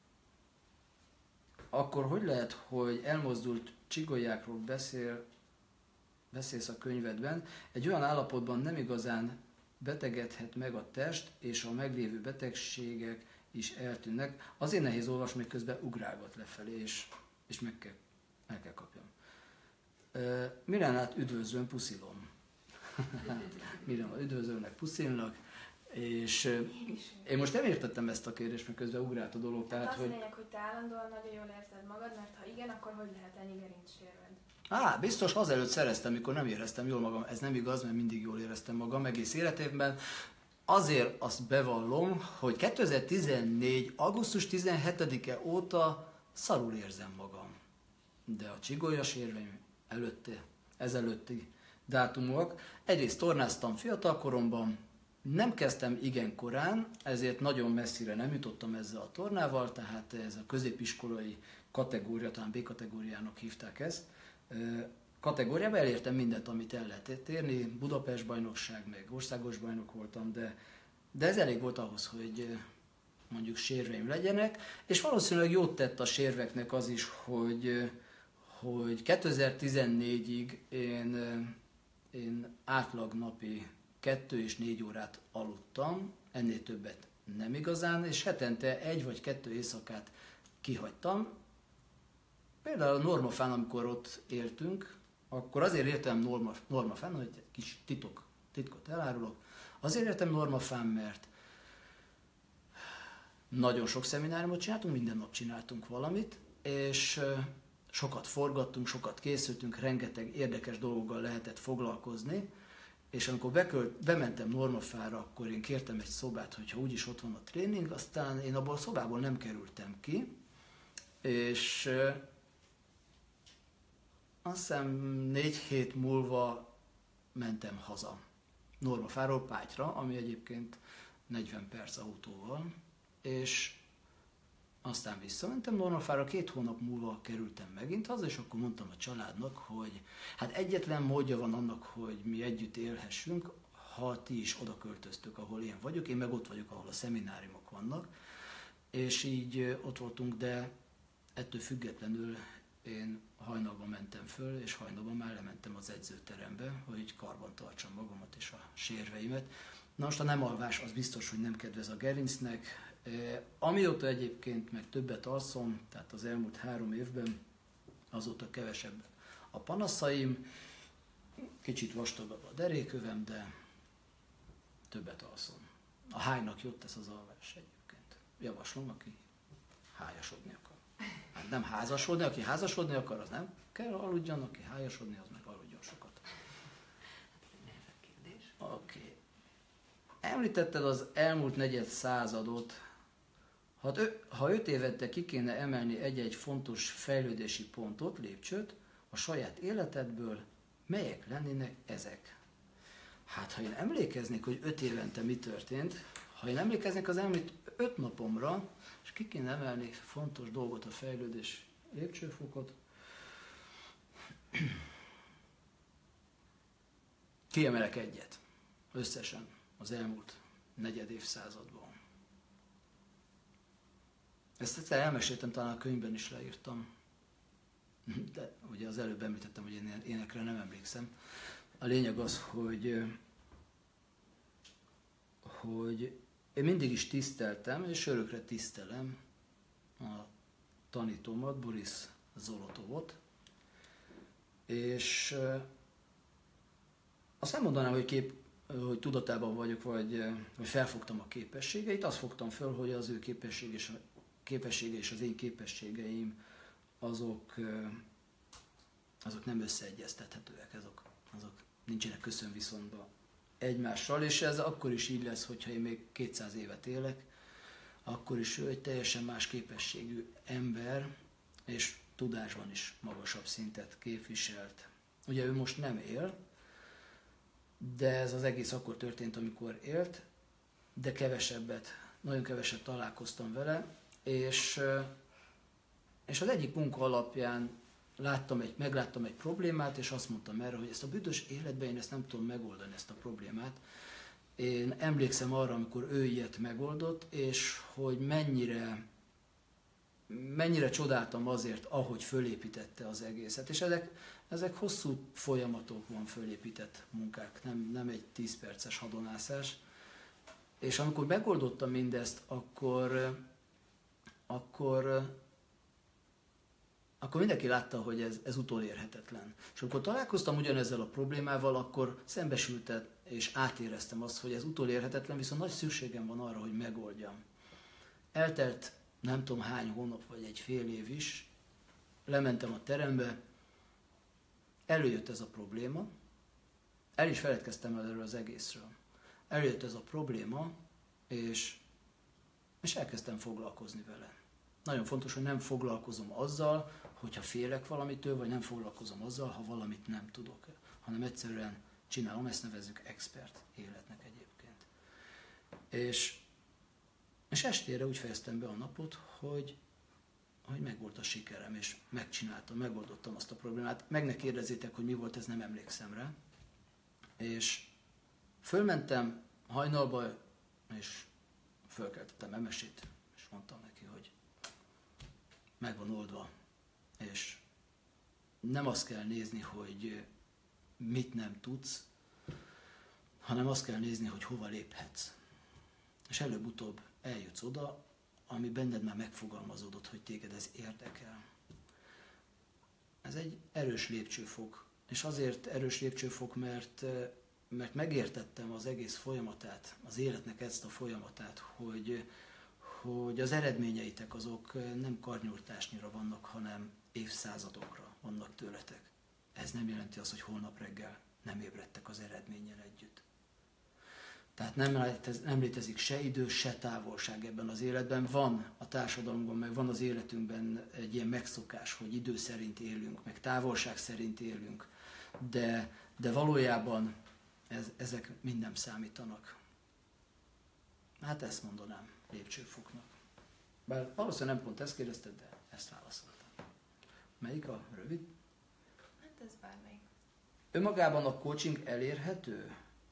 akkor hogy lehet, hogy elmozdult csigolyákról beszél, beszélsz a könyvedben, egy olyan állapotban nem igazán betegedhet meg a test, és a meglévő betegségek is eltűnnek. Azért nehéz olvasni, mert közben ugrálgat lefelé, és, és meg kell, el kell kapjam. Uh, Milánát üdvözlöm, puszilom. Milyen üdvözölnek, puszilnak, és én most nem értettem ezt a kérdést, mert közben ugrált a dolog. Tehát, az hogy... lényeg, hogy te állandóan nagyon jól érzed magad, mert ha igen, akkor hogy lehet ennyi gerincsérved? Á, biztos azelőtt szereztem, mikor nem éreztem jól magam. Ez nem igaz, mert mindig jól éreztem magam egész életében. Azért azt bevallom, hogy kétezer-tizennégy. augusztus tizenhetedike óta szarul érzem magam. De a csigolyas érveim előtte, ezelőtti dátumok. Egyrészt tornáztam fiatalkoromban, nem kezdtem igen korán, ezért nagyon messzire nem jutottam ezzel a tornával, tehát ez a középiskolai kategória, talán B kategóriának hívták ezt. Kategóriában elértem mindent, amit el lehetett érni, Budapest bajnokság, meg országos bajnok voltam, de, de ez elég volt ahhoz, hogy mondjuk sérveim legyenek, és valószínűleg jót tett a sérveknek az is, hogy, hogy kétezer-tizennégyig én Én átlag napi kettő és négy órát aludtam, ennél többet nem igazán, és hetente egy vagy kettő éjszakát kihagytam. Például a Normafán, amikor ott éltünk, akkor azért értem Norma, Normafán, hogy egy kis titok, titkot elárulok, azért értem Normafán, mert nagyon sok szemináriumot csináltunk, minden nap csináltunk valamit, és sokat forgattunk, sokat készültünk, rengeteg érdekes dolgokkal lehetett foglalkozni, és amikor bekölt, bementem Normafára, akkor én kértem egy szobát, hogyha úgyis ott van a tréning, aztán én abból a szobából nem kerültem ki, és azt hiszem négy hét múlva mentem haza Normafáról Pálytra, ami egyébként negyven perc autóval, és aztán visszamentem Normafára, két hónap múlva kerültem megint haza, és akkor mondtam a családnak, hogy hát egyetlen módja van annak, hogy mi együtt élhessünk, ha ti is oda költöztök, ahol én vagyok, én meg ott vagyok, ahol a szemináriumok vannak, és így ott voltunk, de ettől függetlenül én hajnalban mentem föl, és hajnalban már lementem az edzőterembe, hogy karban tartsam magamat és a sérveimet. Na most a nem alvás az biztos, hogy nem kedvez a gerincnek. Amióta egyébként meg többet alszom, tehát az elmúlt három évben, azóta kevesebb a panaszaim, kicsit vastagabb a derékövem, de többet alszom. A hájnak jött ez az alvás egyébként. Javaslom, aki hájasodni akar. Hát nem házasodni, aki házasodni akar, az nem kell aludjon, aki hájasodni, az meg aludjon sokat. Oké. Okay. Említetted az elmúlt negyed századot. Ha, ha öt évente ki kéne emelni egy-egy fontos fejlődési pontot, lépcsőt a saját életedből, melyek lennének ezek? Hát, ha én emlékeznék, hogy öt évente mi történt, ha én emlékeznék az elmúlt öt napomra, és ki kéne emelni fontos dolgot a fejlődés lépcsőfokot, Kiemelek egyet, összesen az elmúlt negyed évszázadban. Ezt egyszer elmeséltem, talán a könyvben is leírtam, de ugye az előbb említettem, hogy én énekre nem emlékszem. A lényeg az, hogy, hogy én mindig is tiszteltem, és örökre tisztelem a tanítómat, Boris Zolotovot, és azt nem mondanám, hogy, kép, hogy tudatában vagyok, vagy, vagy felfogtam a képességeit, azt fogtam föl, hogy az ő képesség és, képessége és az én képességeim azok, azok nem összeegyeztethetőek, azok, azok nincsenek köszönviszonyban egymással, és ez akkor is így lesz, hogyha én még kétszáz évet élek, akkor is ő egy teljesen más képességű ember, és tudásban is magasabb szintet képviselt. Ugye ő most nem él, de ez az egész akkor történt, amikor élt, de kevesebbet, nagyon keveset találkoztam vele, és, és az egyik munka alapján láttam egy, megláttam egy problémát, és azt mondtam erre, hogy ezt a büdös életben én ezt nem tudom megoldani, ezt a problémát. Én emlékszem arra, amikor ő ilyet megoldott, és hogy mennyire, mennyire csodáltam azért, ahogy fölépítette az egészet. És ezek, ezek hosszú folyamatokban fölépített munkák, nem, nem egy tíz perces hadonászás. És amikor megoldottam mindezt, akkor, akkor, akkor mindenki látta, hogy ez, ez utolérhetetlen. És amikor találkoztam ugyanezzel a problémával, akkor szembesültem és átéreztem azt, hogy ez utolérhetetlen, viszont nagy szükségem van arra, hogy megoldjam. Eltelt nem tudom hány hónap, vagy egy fél év is, lementem a terembe, előjött ez a probléma, el is feledkeztem erről az egészről. Előjött ez a probléma, és, és elkezdtem foglalkozni vele. Nagyon fontos, hogy nem foglalkozom azzal, hogyha félek valamitől, vagy nem foglalkozom azzal, ha valamit nem tudok, hanem egyszerűen csinálom, ezt nevezzük expert életnek egyébként. És, és estére úgy fejeztem be a napot, hogy, hogy megvolt a sikerem, és megcsináltam, megoldottam azt a problémát. Meg ne kérdezzétek, hogy mi volt, ez nem emlékszem rá. És fölmentem hajnalba, és fölkeltettem Emesét, és mondtam neki, hogy meg van oldva, és nem azt kell nézni, hogy mit nem tudsz, hanem azt kell nézni, hogy hova léphetsz. És előbb-utóbb eljutsz oda, ami benned már megfogalmazódott, hogy téged ez érdekel. Ez egy erős lépcsőfok, és azért erős lépcsőfok, mert, mert megértettem az egész folyamatát, az életnek ezt a folyamatát, hogy, hogy az eredményeitek azok nem karnyújtásnyira vannak, hanem évszázadokra vannak tőletek. Ez nem jelenti azt, hogy holnap reggel nem ébredtek az eredménnyel együtt. Tehát nem, létez, nem létezik se idő, se távolság ebben az életben. Van a társadalomban, meg van az életünkben egy ilyen megszokás, hogy idő szerint élünk, meg távolság szerint élünk, de, de valójában ez, ezek mind nem számítanak. Hát ezt mondanám lépcsőfoknak. Bár valószínűleg nem pont ezt kérdezted, de ezt válaszoltam. Melyik a rövid? Hát ez bármelyik. Önmagában a coaching elérhető?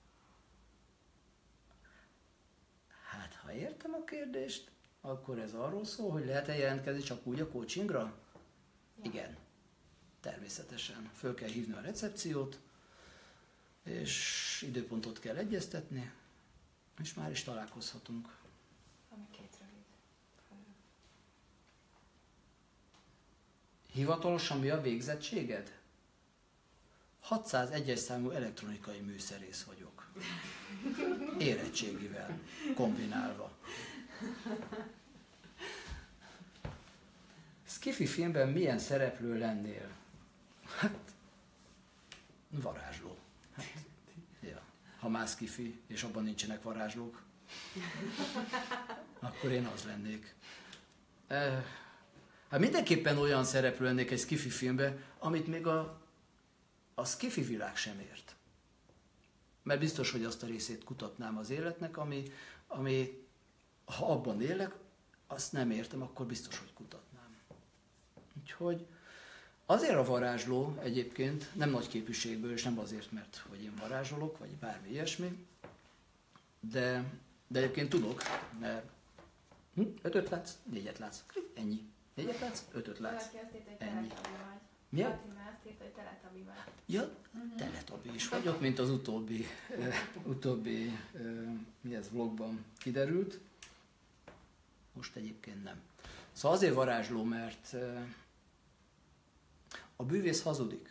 Hát, ha értem a kérdést, akkor ez arról szól, hogy lehet-e jelentkezni csak úgy a coachingra? Ja. Igen. Természetesen. Föl kell hívni a recepciót, és időpontot kell egyeztetni, és már is találkozhatunk. Ami két rövid. Hivatalosan mi a végzettséged? hatszázegyes számú elektronikai műszerész vagyok. Érettségivel kombinálva. Skifi filmben milyen szereplő lennél? Hát, varázsló. Hát, ja. Ha már skifi, és abban nincsenek varázslók, akkor én az lennék. Hát mindenképpen olyan szereplő lennék egy skifi filmben, amit még a, a skifi világ sem ért. Mert biztos, hogy azt a részét kutatnám az életnek, ami, ami ha abban élek, azt nem értem, akkor biztos, hogy kutatnám. Úgyhogy Azért a varázsló egyébként nem nagy képűségből, és nem azért, mert hogy én varázsolok, vagy bármi ilyesmi, de, de egyébként tudok, mert hm, ötöt látsz, négyet látsz, ennyi. Négyet látsz, ötöt látsz. Valaki azt írta, hogy Ennyi. teletabi vagy. Mi? Fatima azt írta, hogy teletabi vagy. Ja, teletabi is vagyok, mint az utóbbi, uh, utóbbi uh, mi ez, vlogban kiderült. Most egyébként nem. Szóval azért varázsló, mert uh, a bűvész hazudik.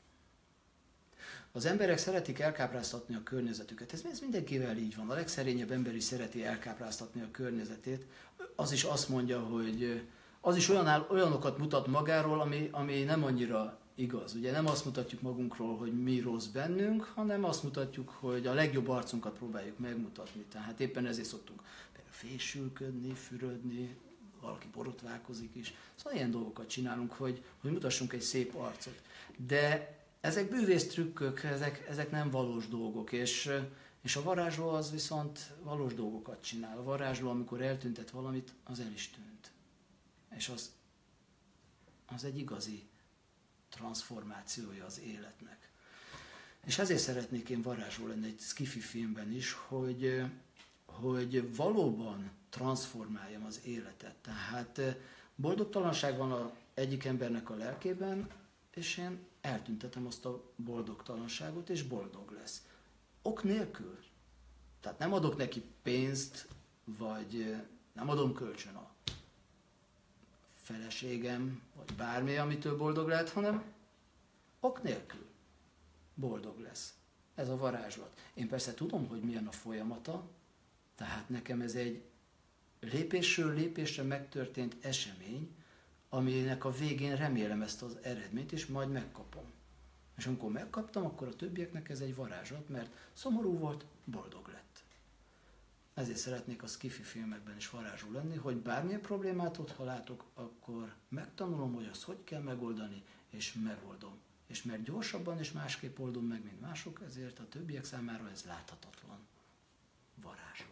Az emberek szeretik elkápráztatni a környezetüket. Ez, ez mindenkivel így van. A legszerényebb ember is szereti elkápráztatni a környezetét. Az is azt mondja, hogy az is olyan, olyanokat mutat magáról, ami, ami nem annyira igaz. Ugye nem azt mutatjuk magunkról, hogy mi rossz bennünk, hanem azt mutatjuk, hogy a legjobb arcunkat próbáljuk megmutatni. Tehát éppen ezért szoktunk például fésülködni, fürödni, valaki borotválkozik is. Szóval ilyen dolgokat csinálunk, hogy, hogy mutassunk egy szép arcot. De ezek bűvész trükkök, ezek, ezek nem valós dolgok, és, és a varázsló az viszont valós dolgokat csinál. A varázsló, amikor eltüntet valamit, az el is tűnt. És az, az egy igazi transformációja az életnek. És ezért szeretnék én varázsló lenni egy sci-fi filmben is, hogy, hogy valóban transformáljam az életet. Tehát boldogtalanság van az egyik embernek a lelkében, és én eltüntetem azt a boldogtalanságot, és boldog lesz. Ok nélkül. Tehát nem adok neki pénzt, vagy nem adom kölcsön a feleségem, vagy bármi, amitől boldog lehet, hanem ok nélkül boldog lesz. Ez a varázslat. Én persze tudom, hogy milyen a folyamata, tehát nekem ez egy lépésről lépésre megtörtént esemény, aminek a végén remélem ezt az eredményt, és majd megkapom. És amikor megkaptam, akkor a többieknek ez egy varázslat, mert szomorú volt, boldog lett. Ezért szeretnék a sci-fi filmekben is varázsló lenni, hogy bármilyen problémát ott, ha látok, akkor megtanulom, hogy azt hogy kell megoldani, és megoldom. És mert gyorsabban és másképp oldom meg, mint mások, ezért a többiek számára ez láthatatlan varázslat.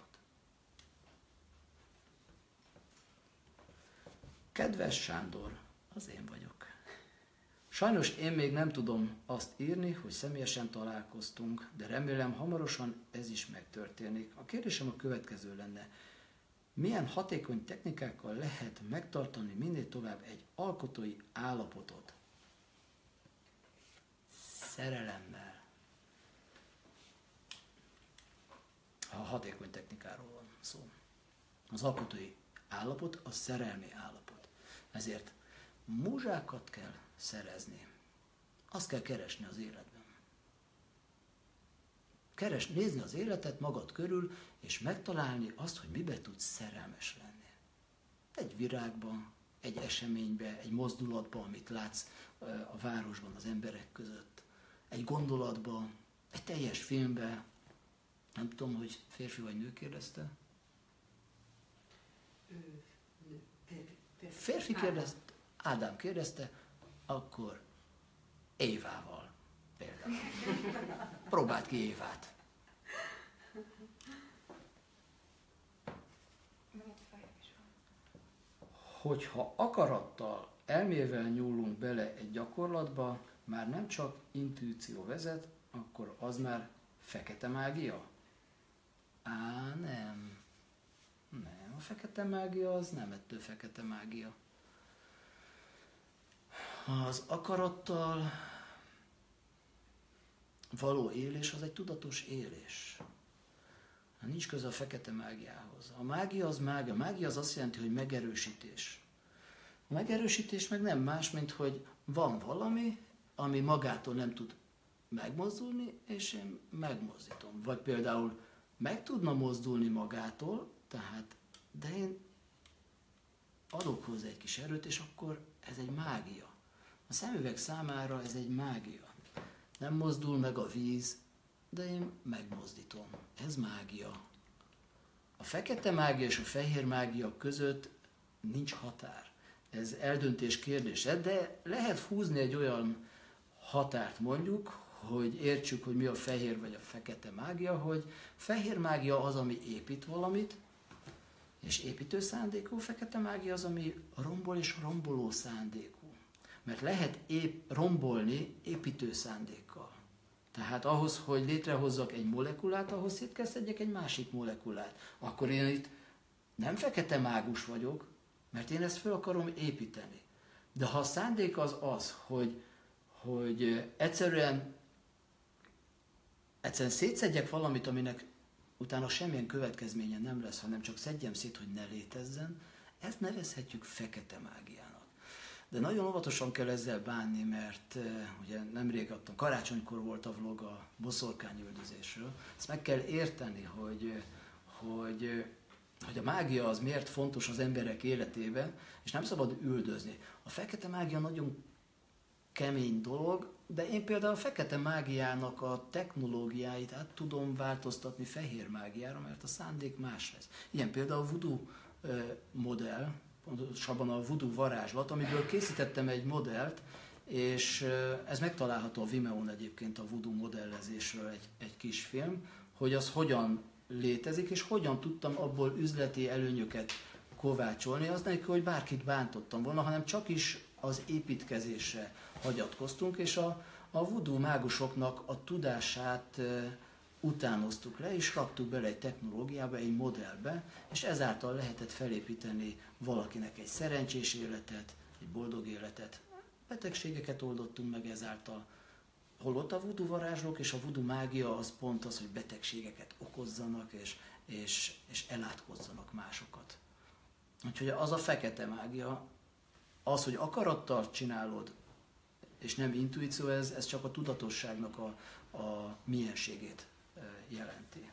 Kedves Sándor, az én vagyok. Sajnos én még nem tudom azt írni, hogy személyesen találkoztunk, de remélem hamarosan ez is megtörténik. A kérdésem a következő lenne. Milyen hatékony technikákkal lehet megtartani minél tovább egy alkotói állapotot? Szerelemmel. Ha hatékony technikáról van szó. Az alkotói állapot a szerelmi állapot. Ezért múzsákat kell szerezni. Azt kell keresni az életben. Keres, nézni az életet magad körül, és megtalálni azt, hogy mibe tudsz szerelmes lenni. Egy virágban, egy eseményben, egy mozdulatban, amit látsz a városban, az emberek között. Egy gondolatban, egy teljes filmben. Nem tudom, hogy férfi vagy nő kérdezte. Férfi kérdezte, Ádám kérdezte, akkor Évával például. Próbáld ki Évát. Hogyha akarattal, elmével nyúlunk bele egy gyakorlatba, már nem csak intuíció vezet, akkor az már fekete mágia? Á, nem. Nem, a fekete mágia az nem ettől fekete mágia. Az akarattal való élés az egy tudatos élés. Nincs köze a fekete mágiához. A mágia az mágia. A mágia az azt jelenti, hogy megerősítés. A megerősítés meg nem más, mint hogy van valami, ami magától nem tud megmozdulni, és én megmozdítom. Vagy például meg tudna mozdulni magától, tehát, de én adok hozzá egy kis erőt, és akkor ez egy mágia. A szemüveg számára ez egy mágia. Nem mozdul meg a víz, de én megmozdítom. Ez mágia. A fekete mágia és a fehér mágia között nincs határ. Ez eldöntés kérdése, de lehet húzni egy olyan határt mondjuk, hogy értsük, hogy mi a fehér vagy a fekete mágia, hogy fehér mágia az, ami épít valamit, és építő szándékú, fekete mágia az, ami rombol és romboló szándékú. Mert lehet épp rombolni építő szándékkal. Tehát ahhoz, hogy létrehozzak egy molekulát, ahhoz szétkeszedjek egy másik molekulát. Akkor én itt nem fekete mágus vagyok, mert én ezt fel akarom építeni. De ha a szándék az az, hogy, hogy egyszerűen, egyszerűen szétszedjek valamit, aminek utána semmilyen következménye nem lesz, hanem csak szedjem szét, hogy ne létezzen, ezt nevezhetjük fekete mágiának. De nagyon óvatosan kell ezzel bánni, mert uh, ugye nemrég adtam, karácsonykor volt a vlog a boszorkányüldözésről. Ezt meg kell érteni, hogy, hogy, hogy a mágia az miért fontos az emberek életében, és nem szabad üldözni. A fekete mágia nagyon kemény dolog, de én például a fekete mágiának a technológiáit át tudom változtatni fehér mágiára, mert a szándék más lesz. Ilyen például a voodoo uh, modell, pontosabban a voodoo varázslat, amiből készítettem egy modellt, és ez megtalálható a Vimeón egyébként a voodoo modellezésről egy, egy kis film, hogy az hogyan létezik, és hogyan tudtam abból üzleti előnyöket kovácsolni, az nélkül, hogy bárkit bántottam volna, hanem csak is az építkezésre hagyatkoztunk, és a, a voodoo mágusoknak a tudását utánoztuk le, és raktuk bele egy technológiába, egy modellbe, és ezáltal lehetett felépíteni valakinek egy szerencsés életet, egy boldog életet. Betegségeket oldottunk meg ezáltal. Holott a voodoo varázslók és a voodoo mágia az pont az, hogy betegségeket okozzanak, és, és, és elátkozzanak másokat. Úgyhogy az a fekete mágia, az, hogy akarattal csinálod, és nem intuíció, ez, ez csak a tudatosságnak a, a mienségét jelenti.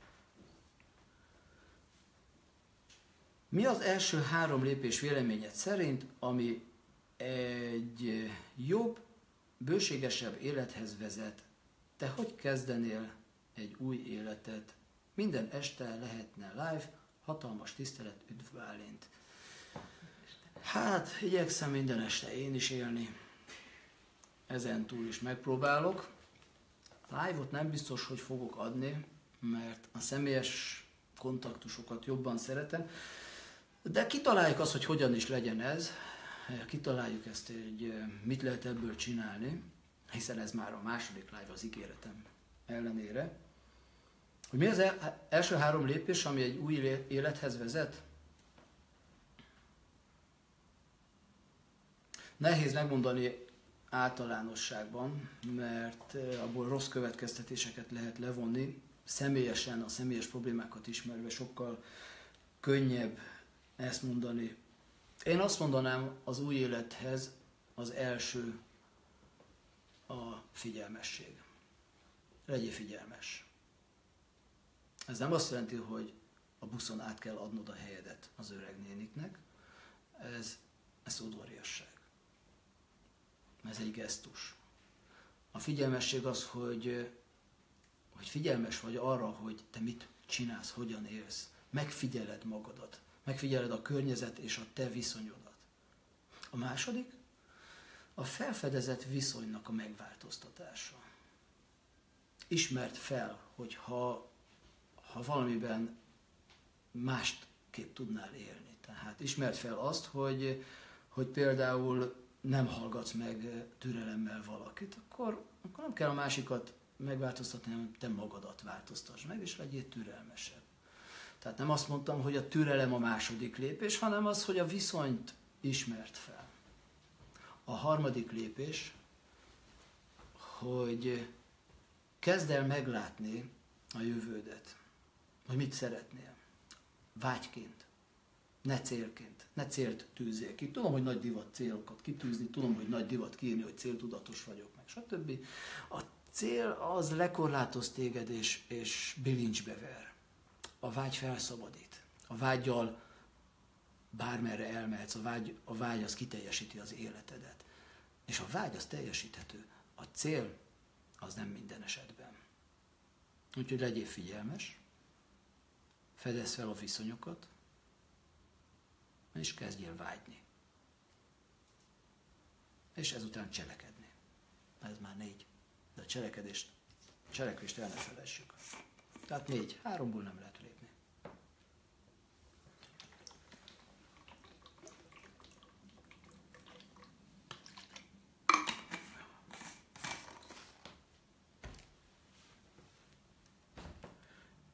Mi az első három lépés véleményed szerint, ami egy jobb, bőségesebb élethez vezet? Te hogy kezdenél egy új életet? Minden este lehetne live, hatalmas tisztelet, üdv Bálint. Hát, igyekszem minden este én is élni. Ezen túl is megpróbálok. Live-ot nem biztos, hogy fogok adni, mert a személyes kontaktusokat jobban szeretem. De kitaláljuk azt, hogy hogyan is legyen ez. Kitaláljuk ezt, hogy mit lehet ebből csinálni, hiszen ez már a második live az ígéretem ellenére. Hogy mi az első három lépés, ami egy új élethez vezet? Nehéz megmondani általánosságban, mert abból rossz következtetéseket lehet levonni. Személyesen, a személyes problémákat ismerve sokkal könnyebb ezt mondani. Én azt mondanám, az új élethez az első a figyelmesség. Legyél figyelmes. Ez nem azt jelenti, hogy a buszon át kell adnod a helyedet az öreg néniknek. Ez, ez udvariasság. Ez egy gesztus. A figyelmesség az, hogy, hogy figyelmes vagy arra, hogy te mit csinálsz, hogyan élsz. Megfigyeled magadat. Megfigyeled a környezet és a te viszonyodat. A második, a felfedezett viszonynak a megváltoztatása. Ismerd fel, hogy ha, ha valamiben másképp tudnál élni. Tehát ismerd fel azt, hogy, hogy például nem hallgatsz meg türelemmel valakit, akkor, akkor nem kell a másikat megváltoztatni, hanem te magadat változtass meg, és legyél türelmesebb. Tehát nem azt mondtam, hogy a türelem a második lépés, hanem az, hogy a viszonyt ismert fel. A harmadik lépés, hogy kezd el meglátni a jövődet, hogy mit szeretnél. Vágyként, ne célként, ne célt tűzzél ki. Tudom, hogy nagy divat célokat kitűzni, tudom, hogy nagy divat kiírni, hogy céltudatos vagyok, meg stb. A cél az lekorlátoz téged és, és bilincsbe ver. A vágy felszabadít. A vággyal bármerre elmehetsz, a vágy, a vágy az kiteljesíti az életedet. És a vágy az teljesíthető. A cél az nem minden esetben. Úgyhogy legyél figyelmes, fedezz fel a viszonyokat, és kezdjél vágyni. És ezután cselekedni. Ez már négy. De a cselekedést, cselekvést el ne felejtsük. Tehát négy. Háromból nem lehet lépni.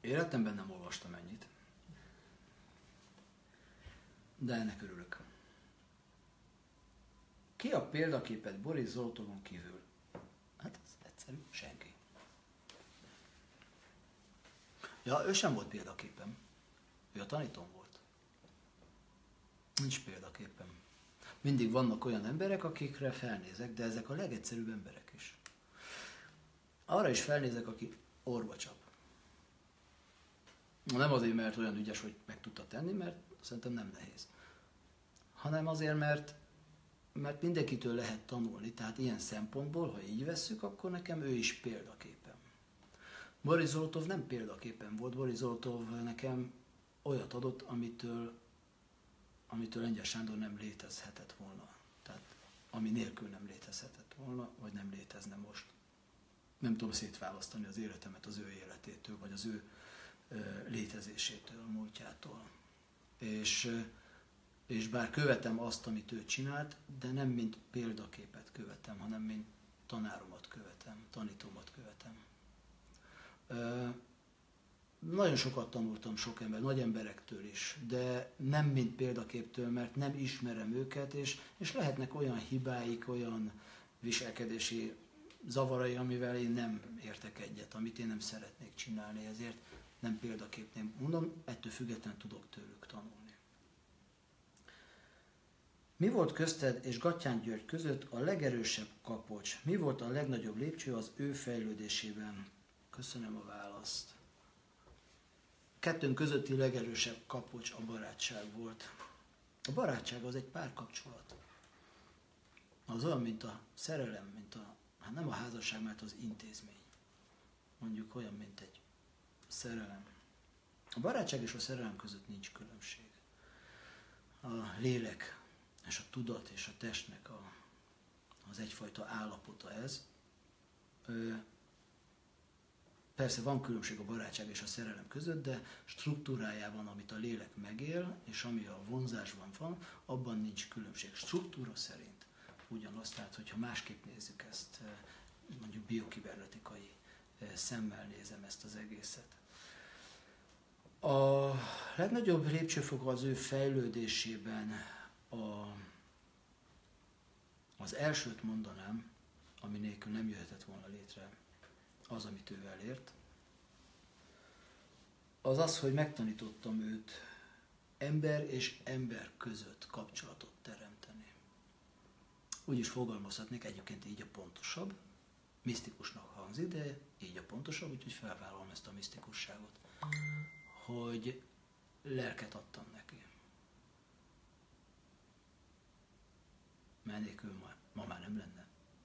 Életemben nem olvastam ennyit. De ennek örülök. Ki a példaképet Boris Zolotovon kívül? Hát ez egyszerű, senki. Ja, ő sem volt példaképem. Ő a tanítóm volt. Nincs példaképem. Mindig vannak olyan emberek, akikre felnézek, de ezek a legegyszerűbb emberek is. Arra is felnézek, aki orba csap. Nem azért, mert olyan ügyes, hogy meg tudta tenni, mert szerintem nem nehéz. Hanem azért, mert, mert mindenkitől lehet tanulni. Tehát ilyen szempontból, ha így vesszük, akkor nekem ő is példaképem. Boris Zolotov nem példaképem volt. Boris Zolotov nekem olyat adott, amitől, amitől Lengyel Sándor nem létezhetett volna. Tehát ami nélkül nem létezhetett volna, vagy nem létezne most. Nem tudom szétválasztani az életemet az ő életétől, vagy az ő létezésétől, a múltjától. És, és bár követem azt, amit ő csinált, de nem mint példaképet követem, hanem mint tanáromat követem, tanítómat követem. Nagyon sokat tanultam sok ember, nagy emberektől is, de nem mint példaképtől, mert nem ismerem őket, és, és lehetnek olyan hibáik, olyan viselkedési zavarai, amivel én nem értek egyet, amit én nem szeretnék csinálni, ezért nem példaképnél mondom, ettől függetlenül tudok tőlük tanulni. Mi volt közted és Gattyán György között a legerősebb kapocs? Mi volt a legnagyobb lépcső az ő fejlődésében? Köszönöm a választ. Kettőnk közötti legerősebb kapocs a barátság volt. A barátság az egy párkapcsolat. Az olyan, mint a szerelem, mint a, hát nem a házasság, mert az intézmény. Mondjuk olyan, mint egy szerelem. A barátság és a szerelem között nincs különbség. A lélek és a tudat és a testnek a, az egyfajta állapota ez. Persze van különbség a barátság és a szerelem között, de struktúrájában, amit a lélek megél, és ami a vonzásban van, abban nincs különbség. Struktúra szerint ugyanaz, tehát hogyha másképp nézzük ezt, mondjuk biokibernetikai szemmel nézem ezt az egészet. A legnagyobb lépcsőfok az ő fejlődésében a, az elsőt mondanám, ami nélkül nem jöhetett volna létre az, amit ő elért, az az, hogy megtanítottam őt ember és ember között kapcsolatot teremteni. Úgy is fogalmazhatnék, egyébként így a pontosabb, misztikusnak hangzik, de így a pontosabb, úgyhogy felvállalom ezt a misztikusságot, hogy lelket adtam neki. Mert nélkül ma, ma már nem lenne.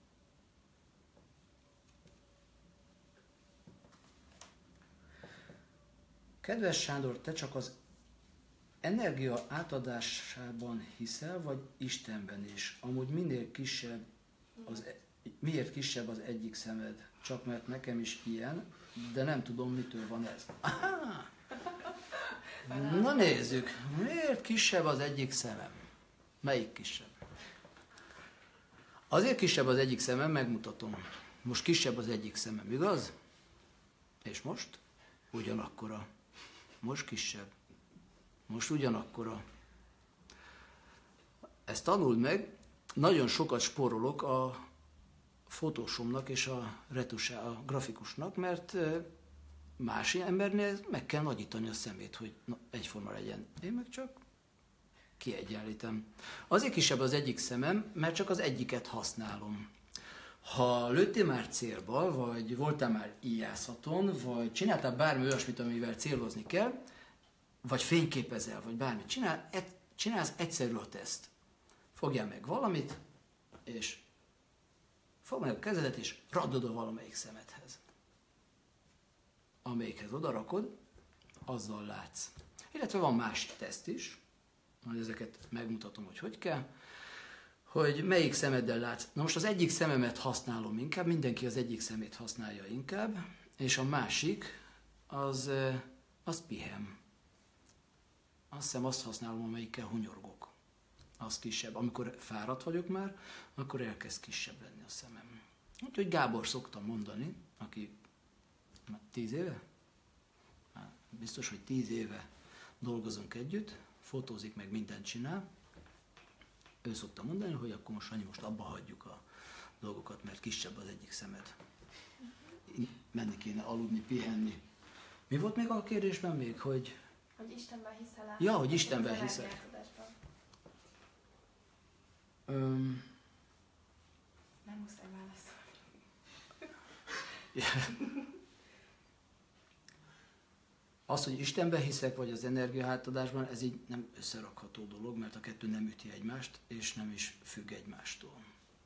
Kedves Sándor, te csak az energia átadásában hiszel, vagy Istenben is? Amúgy minél kisebb az, miért kisebb az egyik szemed? Csak mert nekem is ilyen, de nem tudom, mitől van ez. Aha! Na nézzük, miért kisebb az egyik szemem? Melyik kisebb? Azért kisebb az egyik szemem, megmutatom. Most kisebb az egyik szemem, igaz? És most? Ugyanakkora. Most kisebb. Most ugyanakkora. Ezt tanuld meg, nagyon sokat spórolok a fotósomnak és a retusá, a grafikusnak, mert más embernél meg kell nagyítani a szemét, hogy na, egyforma legyen. Én meg csak kiegyenlítem. Azért kisebb az egyik szemem, mert csak az egyiket használom. Ha lőttél már célba, vagy voltál már íjászaton, vagy csináltál bármi olyasmit, amivel célozni kell, vagy fényképezel, vagy bármit csinál, et, csinálsz, egyszerű a teszt. Fogjál meg valamit, és fogd meg a kezedet, és radd oda valamelyik szemedhez. Amelyikhez odarakod, azzal látsz. Illetve van más teszt is, majd ezeket megmutatom, hogy hogy kell, hogy melyik szemeddel látsz. Na most az egyik szememet használom inkább, mindenki az egyik szemét használja inkább, és a másik, az, az pihem. Azt hiszem azt használom, amelyikkel hunyorgok. Az kisebb. Amikor fáradt vagyok már, akkor elkezd kisebb lenni a szemem. Úgyhogy Gábor szoktam mondani, aki már tíz éve, már biztos, hogy tíz éve dolgozunk együtt, fotózik, meg mindent csinál. Ő szokta mondani, hogy akkor most Sanyi, most abba hagyjuk a dolgokat, mert kisebb az egyik szemed. Menni kéne aludni, pihenni. Mi volt még a kérdésben még, hogy... Hogy Istenben hiszel-e? Ja, hogy Istenben hiszek. Öm... Nem muszáj válaszolni. Az, hogy Istenben hiszek, vagy az energiahátadásban, ez így nem összerakható dolog, mert a kettő nem üti egymást, és nem is függ egymástól.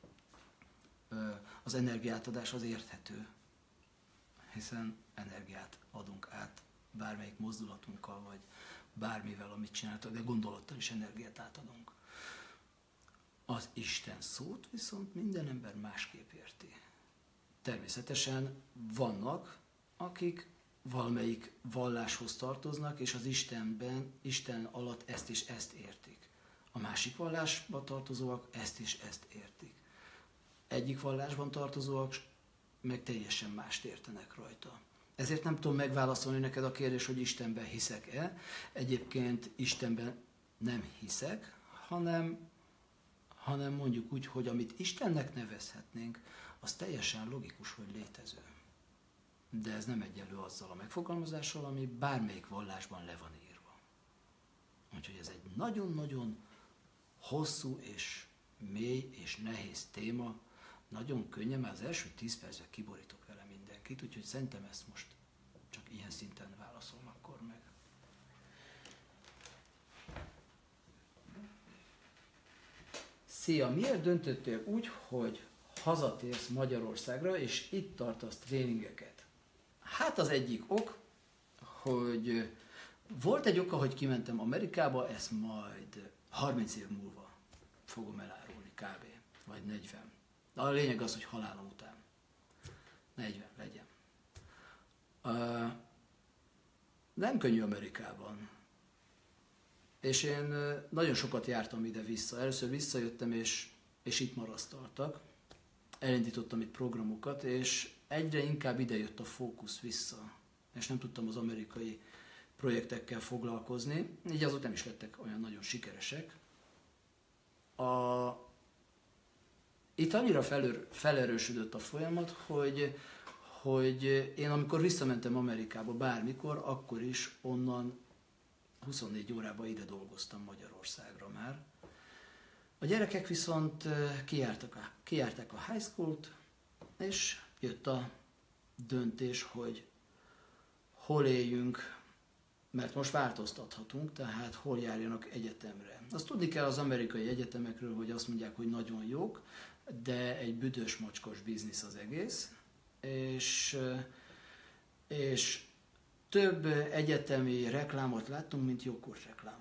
Az energiátadás az érthető, hiszen energiát adunk át bármelyik mozdulatunkkal, vagy bármivel, amit csináltak, de gondolattal is energiát átadunk. Az Isten szót viszont minden ember másképp érti. Természetesen vannak, akik valamelyik valláshoz tartoznak, és az Istenben, Isten alatt ezt és ezt értik. A másik vallásba tartozóak ezt és ezt értik. Egyik vallásban tartozóak meg teljesen mást értenek rajta. Ezért nem tudom megválaszolni neked a kérdés, hogy Istenben hiszek-e. Egyébként Istenben nem hiszek, hanem, hanem mondjuk úgy, hogy amit Istennek nevezhetnénk, az teljesen logikus, hogy létező. De ez nem egyenlő azzal a megfogalmazással, ami bármelyik vallásban le van írva. Úgyhogy ez egy nagyon-nagyon hosszú és mély és nehéz téma. Nagyon könnyen, mert az első tíz percben kiborítok vele mindenkit, úgyhogy szerintem ezt most csak ilyen szinten válaszolom akkor meg. Szia! Miért döntöttél úgy, hogy hazatérsz Magyarországra, és itt tartasz tréningeket? Hát az egyik ok, hogy volt egy oka, hogy kimentem Amerikába, ezt majd harminc év múlva fogom elárulni kb. Vagy negyven. De a lényeg az, hogy halálom után. negyven legyen. Uh, nem könnyű Amerikában. És én nagyon sokat jártam ide-vissza. Először visszajöttem, és, és itt marasztaltak. Elindítottam itt programokat, és egyre inkább ide jött a fókusz vissza. És nem tudtam az amerikai projektekkel foglalkozni. Így azok nem is lettek olyan nagyon sikeresek. A Itt annyira felör, felerősödött a folyamat, hogy, hogy én amikor visszamentem Amerikába bármikor, akkor is onnan huszonnégy órában ide dolgoztam Magyarországra már. A gyerekek viszont kijártak a, kijárták a high school-t, és jött a döntés, hogy hol éljünk, mert most változtathatunk, tehát hol járjanak egyetemre. Azt tudni kell az amerikai egyetemekről, hogy azt mondják, hogy nagyon jók, de egy büdös mocskos biznisz az egész, és, és több egyetemi reklámot láttunk, mint joghurt reklámot.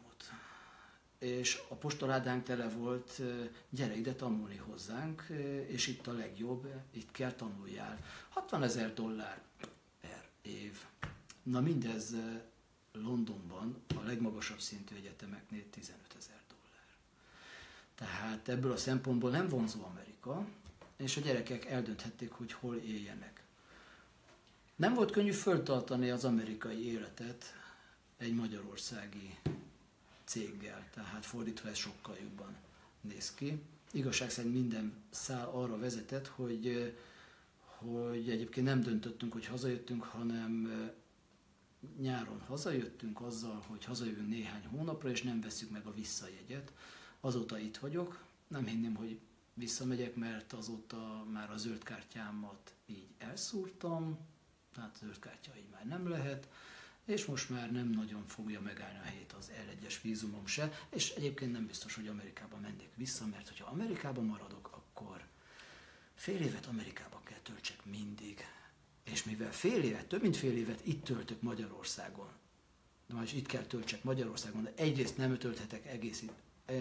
És a postaládánk tele volt, gyere ide tanulni hozzánk, és itt a legjobb, itt kell tanuljál. hatvanezer dollár per év. Na mindez Londonban a legmagasabb szintű egyetemeknél tizenötezer dollár. Tehát ebből a szempontból nem vonzó Amerika, és a gyerekek eldönthették, hogy hol éljenek. Nem volt könnyű föltartani az amerikai életet egy magyarországi céggel, tehát fordítva ez sokkal jobban néz ki. Igazság szerint minden szál arra vezetett, hogy, hogy egyébként nem döntöttünk, hogy hazajöttünk, hanem nyáron hazajöttünk azzal, hogy hazajövünk néhány hónapra, és nem veszük meg a visszajegyet. Azóta itt vagyok, nem hinném, hogy visszamegyek, mert azóta már a zöld kártyámat így elszúrtam, tehát a zöld kártya így már nem lehet, és most már nem nagyon fogja megállni a helyét az el egyes vízumom se, és egyébként nem biztos, hogy Amerikába mennék vissza, mert hogyha Amerikában maradok, akkor fél évet Amerikában kell töltsek mindig. És mivel fél évet, több mint fél évet itt töltök Magyarországon, de már is itt kell töltsek Magyarországon, de egyrészt nem tölthetek egész itt,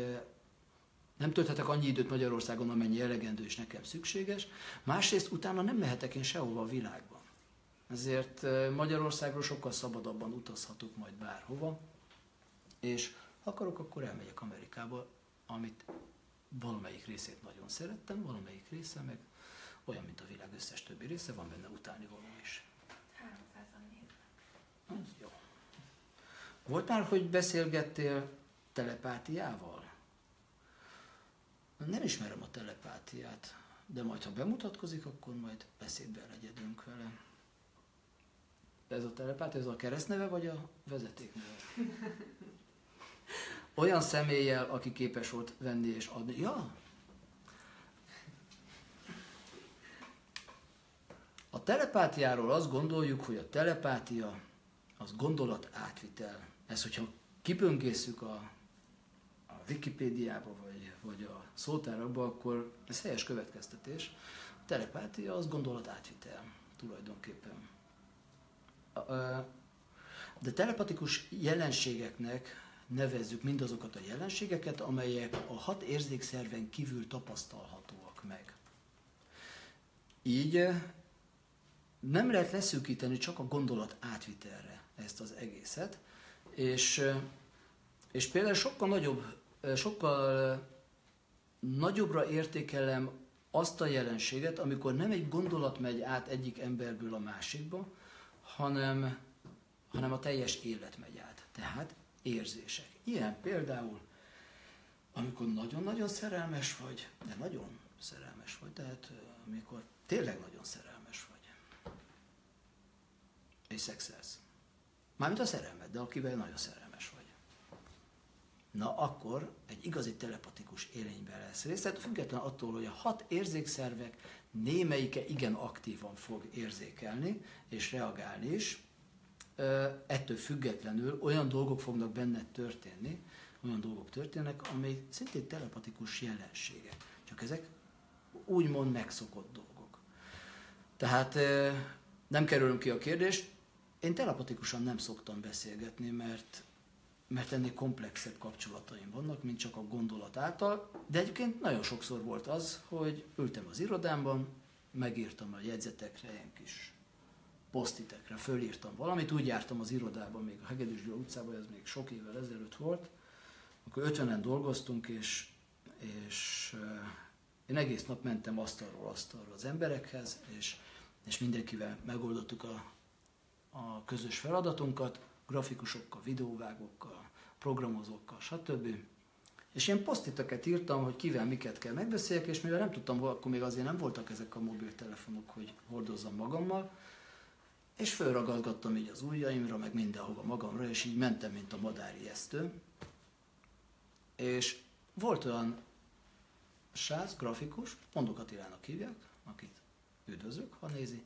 nem tölthetek annyi időt Magyarországon, amennyi elegendő és nekem szükséges, másrészt utána nem mehetek én sehova a világban. Ezért Magyarországról sokkal szabadabban utazhatok majd bárhova, és ha akarok, akkor elmegyek Amerikába, amit valamelyik részét nagyon szerettem, valamelyik része meg olyan, mint a világ összes többi része, van benne utálnivaló is. háromszázan nézve. Az jó. Volt már, hogy beszélgettél telepátiával? Nem ismerem a telepátiát, de majd ha bemutatkozik, akkor majd beszédbe legyedünk vele. Ez a telepátia, ez a keresztneve vagy a vezetékneve? Olyan személlyel, aki képes volt venni és adni. Ja! A telepátiáról azt gondoljuk, hogy a telepátia az gondolat átvitel. Ez, hogyha kiböngészük a, a Wikipédiába vagy, vagy a szótárakba, akkor ez helyes következtetés. A telepátia az gondolat átvitel tulajdonképpen. De telepatikus jelenségeknek nevezzük mindazokat a jelenségeket, amelyek a hat érzékszerven kívül tapasztalhatóak meg. Így nem lehet leszűkíteni csak a gondolat átvitelre ezt az egészet, és, és például sokkal nagyobb, sokkal nagyobbra értékelem azt a jelenséget, amikor nem egy gondolat megy át egyik emberből a másikba, hanem, hanem a teljes élet megy át. Tehát érzések. Ilyen például, amikor nagyon-nagyon szerelmes vagy, de nagyon szerelmes vagy, tehát amikor tényleg nagyon szerelmes vagy, és szexelsz. Mármint a szerelmed, de akivel nagyon szerelmes vagy. Na akkor egy igazi telepatikus élményben lesz részt, tehát független attól, hogy a hat érzékszervek némelyike igen aktívan fog érzékelni és reagálni is, ettől függetlenül olyan dolgok fognak benned történni, olyan dolgok történnek, amely szintén telepatikus jelenségek. Csak ezek úgymond megszokott dolgok. Tehát nem kerülünk ki a kérdést, én telepatikusan nem szoktam beszélgetni, mert, mert ennél komplexebb kapcsolataim vannak, mint csak a gondolat által, de egyébként nagyon sokszor volt az, hogy ültem az irodámban, megírtam a jegyzetekre, ilyen kis posztitekre, fölírtam valamit, úgy jártam az irodában, még a Hegedűs Gyula utcában, ez még sok évvel ezelőtt volt, akkor ötvenen dolgoztunk, és, és uh, én egész nap mentem asztalról asztalra az emberekhez, és, és mindenkivel megoldottuk a, a közös feladatunkat, grafikusokkal, videóvágókkal, programozókkal, stb. És ilyen posztiteket írtam, hogy kivel miket kell megbeszéljek, és mivel nem tudtam, akkor még azért nem voltak ezek a mobiltelefonok, hogy hordozzam magammal, és fölragazgattam így az ujjaimra, meg mindenhova magamra, és így mentem, mint a madárijesztő. És volt olyan srác, grafikus, Mondok Attilának hívják, akit üdvözlök, ha nézi,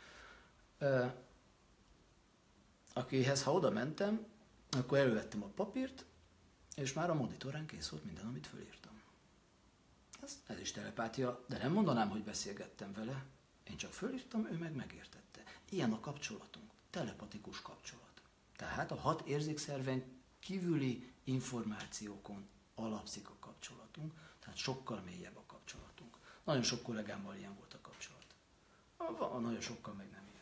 akihez, ha oda mentem, akkor elővettem a papírt, és már a monitorán kész volt minden, amit fölírtam. Ez, ez is telepátia, de nem mondanám, hogy beszélgettem vele, én csak fölírtam, ő meg megértette. Ilyen a kapcsolatunk, telepatikus kapcsolat. Tehát a hat érzékszerven kívüli információkon alapszik a kapcsolatunk, tehát sokkal mélyebb a kapcsolatunk. Nagyon sok kollégámmal ilyen volt a kapcsolat. Van, nagyon sokkal meg nem ilyen.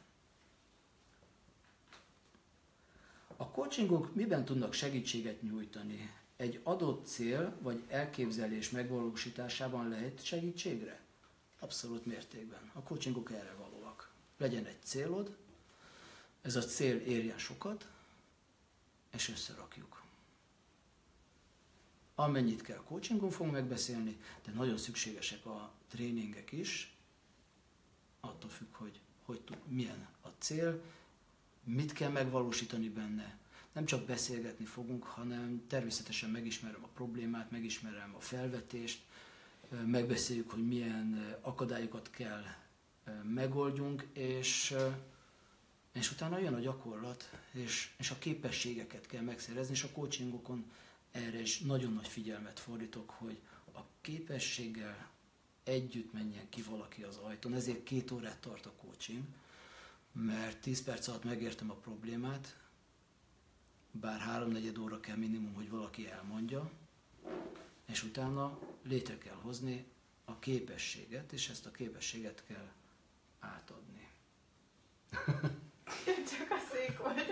A coachingok miben tudnak segítséget nyújtani? Egy adott cél vagy elképzelés megvalósításában lehet segítségre? Abszolút mértékben. A coachingok erre valóak. Legyen egy célod, ez a cél érjen sokat, és összerakjuk. Amennyit kell coachingon fogunk megbeszélni, de nagyon szükségesek a tréningek is, attól függ, hogy, hogy milyen a cél, mit kell megvalósítani benne. Nem csak beszélgetni fogunk, hanem természetesen megismerem a problémát, megismerem a felvetést, megbeszéljük, hogy milyen akadályokat kell megoldjunk, és, és utána jön a gyakorlat, és, és a képességeket kell megszerezni, és a coachingokon erre is nagyon nagy figyelmet fordítok, hogy a képességgel együtt menjen ki valaki az ajtón. Ezért két órát tart a coaching, mert tíz perc alatt megértem a problémát, bár háromnegyed óra kell minimum, hogy valaki elmondja, és utána létre kell hozni a képességet, és ezt a képességet kell átadni. Csak a szék volt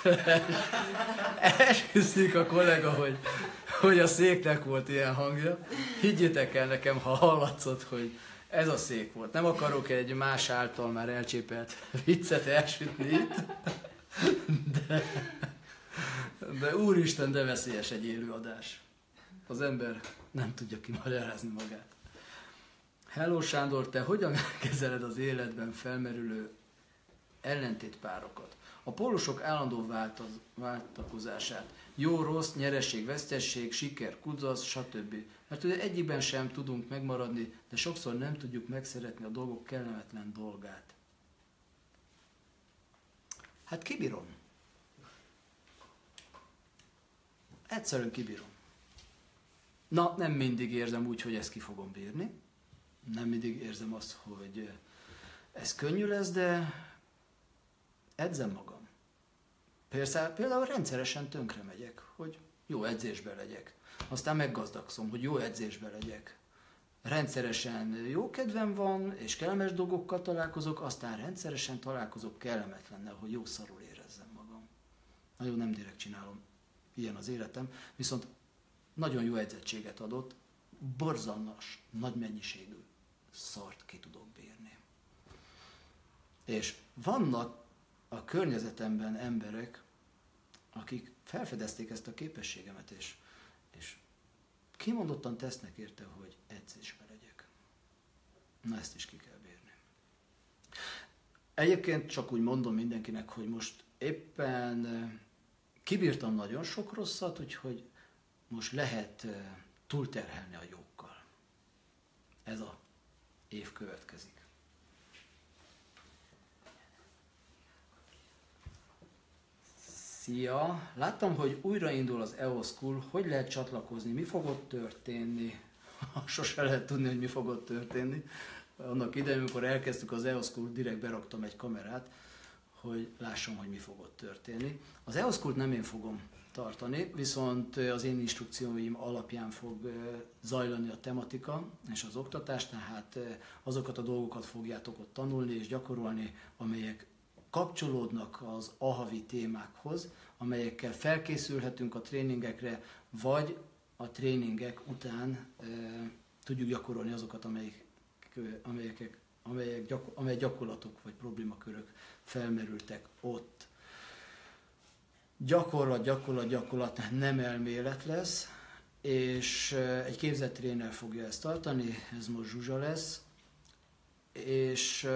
Esküszik a kollega, hogy, hogy a széknek volt ilyen hangja. Higgyétek el nekem, ha hallatszott, hogy ez a szék volt. Nem akarok egy más által már elcsépelt viccet elsütni itt, de, De úristen, de veszélyes egy élőadás. Az ember nem tudja kimagyarázni magát. Hello Sándor, te hogyan kezeled az életben felmerülő ellentétpárokat? A pólusok állandó változ, váltakozását. Jó, rossz, nyeresség, vesztesség, siker, kudarc, stb. Mert ugye egyikben sem tudunk megmaradni, de sokszor nem tudjuk megszeretni a dolgok kellemetlen dolgát. Hát kibírom. Egyszerűen kibírom. Na, nem mindig érzem úgy, hogy ezt ki fogom bírni. Nem mindig érzem azt, hogy ez könnyű lesz, de edzem magam. Például, például rendszeresen tönkre megyek, hogy jó edzésben legyek. Aztán meggazdagszom, hogy jó edzésben legyek. Rendszeresen jó kedvem van, és kellemes dolgokkal találkozok, aztán rendszeresen találkozok kellemetlennel, hogy jó szarul érezzem magam. Nagyon nem direkt csinálom, ilyen az életem, viszont nagyon jó edzettséget adott, borzalmas, nagy mennyiségű szart ki tudok bírni. És vannak a környezetemben emberek, akik felfedezték ezt a képességemet, és, és kimondottan tesznek érte, hogy edzésbe legyek. Na, ezt is ki kell bírni. Egyébként csak úgy mondom mindenkinek, hogy most éppen kibírtam nagyon sok rosszat, úgyhogy most lehet túlterhelni a jókkal. Ez a év következik. Szia! Láttam, hogy újraindul az e o School. Hogy lehet csatlakozni? Mi fog ott történni? Sose lehet tudni, hogy mi fog ott történni. Annak idején, amikor elkezdtük az e o School, direkt beraktam egy kamerát, hogy lássam, hogy mi fog ott történni. Az e o School-t nem én fogom tartani, viszont az én instrukcióim alapján fog zajlani a tematika és az oktatás, tehát azokat a dolgokat fogjátok ott tanulni és gyakorolni, amelyek kapcsolódnak az ahavi témákhoz, amelyekkel felkészülhetünk a tréningekre, vagy a tréningek után e, tudjuk gyakorolni azokat, amelyek, amelyek, amelyek, gyakor, amelyek gyakorlatok vagy problémakörök felmerültek ott. Gyakorlat, gyakorlat, gyakorlat nem elmélet lesz, és egy képzett tréner fogja ezt tartani, ez most Zsuzsa lesz, és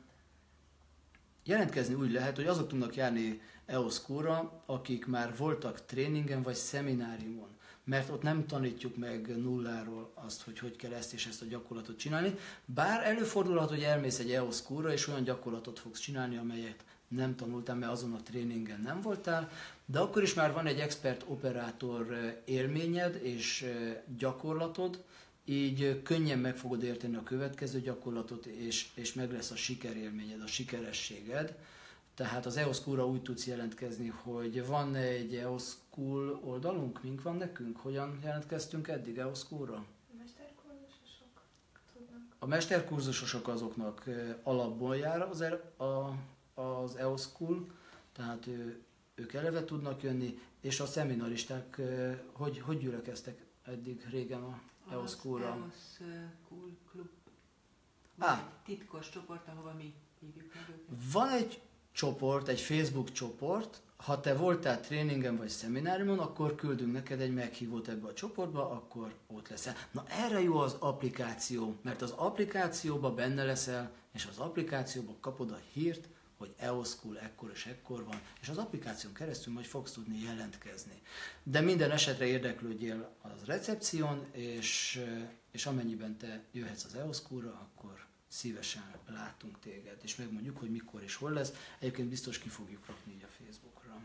jelentkezni úgy lehet, hogy azok tudnak járni e o School-ra, akik már voltak tréningen vagy szemináriumon, mert ott nem tanítjuk meg nulláról azt, hogy hogy kell ezt és ezt a gyakorlatot csinálni, bár előfordulhat, hogy elmész egy e o School-ra, és olyan gyakorlatot fogsz csinálni, amelyet nem tanultál, mert azon a tréningen nem voltál, de akkor is már van egy expert-operátor élményed és gyakorlatod, így könnyen meg fogod érteni a következő gyakorlatot, és, és meg lesz a sikerélményed, a sikerességed. Tehát az e o School-ra úgy tudsz jelentkezni, hogy van egy e o School oldalunk, mink van nekünk? Hogyan jelentkeztünk eddig e o School-ra? Mesterkurzusosok tudnak. A mesterkurzusosok azoknak alapból jár az, a, az e o School, tehát ő, ők eleve tudnak jönni, és a szeminaristák, hogy, hogy gyülekeztek eddig régen a e o School-ra? Az e o School Club. Á. Egy titkos csoport, ahova mi hívjuk meg őket. Van egy csoport, egy Facebook csoport, ha te voltál tréningen vagy szemináriumon, akkor küldünk neked egy meghívót ebbe a csoportba, akkor ott leszel. Na erre jó az applikáció, mert az applikációban benne leszel, és az applikációban kapod a hírt, hogy e o School ekkor és ekkor van, és az applikáción keresztül majd fogsz tudni jelentkezni. De minden esetre érdeklődjél az recepción, és, és amennyiben te jöhetsz az e o School-ra, akkor szívesen látunk téged, és megmondjuk, hogy mikor és hol lesz. Egyébként biztos ki fogjuk rakni így a Facebookra.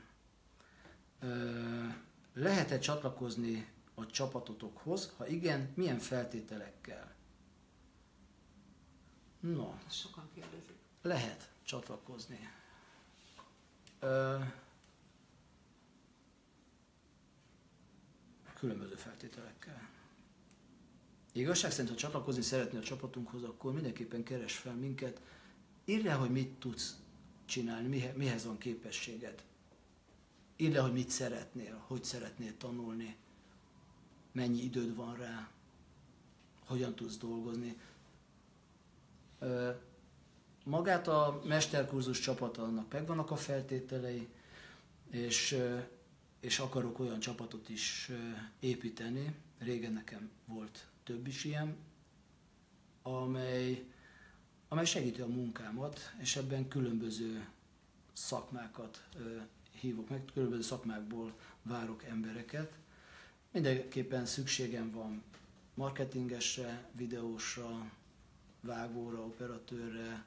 Lehet-e csatlakozni a csapatotokhoz? Ha igen, milyen feltételekkel? No. Ezt sokan kérdezik. Lehet csatlakozni. Ö, különböző feltételekkel. Igazság szerint, ha csatlakozni szeretnél a csapatunkhoz, akkor mindenképpen keres fel minket. Írd le, hogy mit tudsz csinálni, mihez van képességed. Írd le, hogy mit szeretnél, hogy szeretnél tanulni, mennyi időd van rá, hogyan tudsz dolgozni. Ö, Magát a mesterkurzus csapatának megvannak a feltételei, és és akarok olyan csapatot is építeni, régen nekem volt több is ilyen, amely, amely segíti a munkámat, és ebben különböző szakmákat hívok meg, különböző szakmákból várok embereket. Mindenképpen szükségem van marketingesre, videósra, vágóra, operatőrre,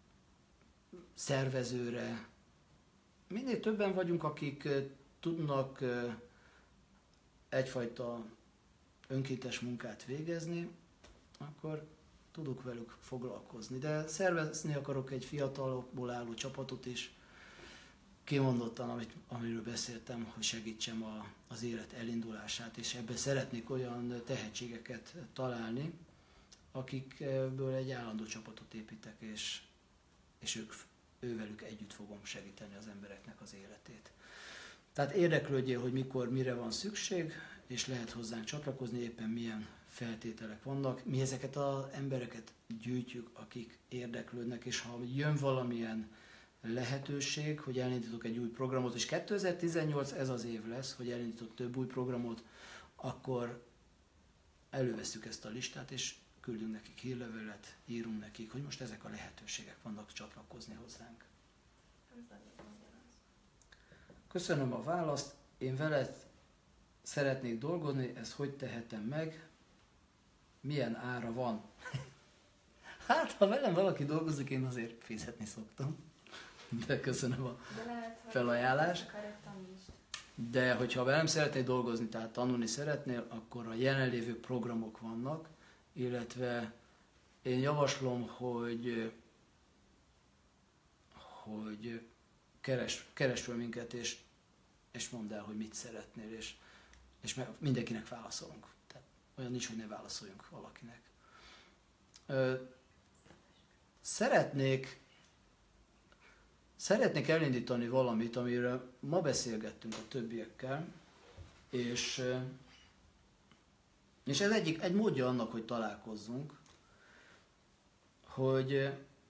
szervezőre. Minél többen vagyunk, akik tudnak egyfajta önkéntes munkát végezni, akkor tudok velük foglalkozni. De szervezni akarok egy fiatalokból álló csapatot is, kimondottan, amit, amiről beszéltem, hogy segítsem a, az élet elindulását, és ebben szeretnék olyan tehetségeket találni, akikből egy állandó csapatot építek, és, és ők, ővelük együtt fogom segíteni az embereknek az életét. Tehát érdeklődjél, hogy mikor, mire van szükség, és lehet hozzánk csatlakozni, éppen milyen feltételek vannak. Mi ezeket az embereket gyűjtjük, akik érdeklődnek, és ha jön valamilyen lehetőség, hogy elindítok egy új programot, és kétezer-tizennyolc ez az év lesz, hogy elindítok több új programot, akkor elővesszük ezt a listát, és küldünk nekik hírlevelet, írunk nekik, hogy most ezek a lehetőségek vannak csatlakozni hozzánk. Köszönöm a választ, én veled szeretnék dolgozni, ezt hogy tehetem meg? Milyen ára van? Hát, ha velem valaki dolgozik, én azért fizetni szoktam. De köszönöm a felajánlást. De hogyha velem szeretnél dolgozni, tehát tanulni szeretnél, akkor a jelenlévő programok vannak, illetve én javaslom, hogy, hogy keres, keres fel minket, és, és mondd el, hogy mit szeretnél, és, és mindenkinek válaszolunk. Tehát olyan nincs, hogy ne válaszoljunk valakinek. Szeretnék Szeretnék elindítani valamit, amiről ma beszélgettünk a többiekkel, és, és ez egyik, egy módja annak, hogy találkozzunk, hogy,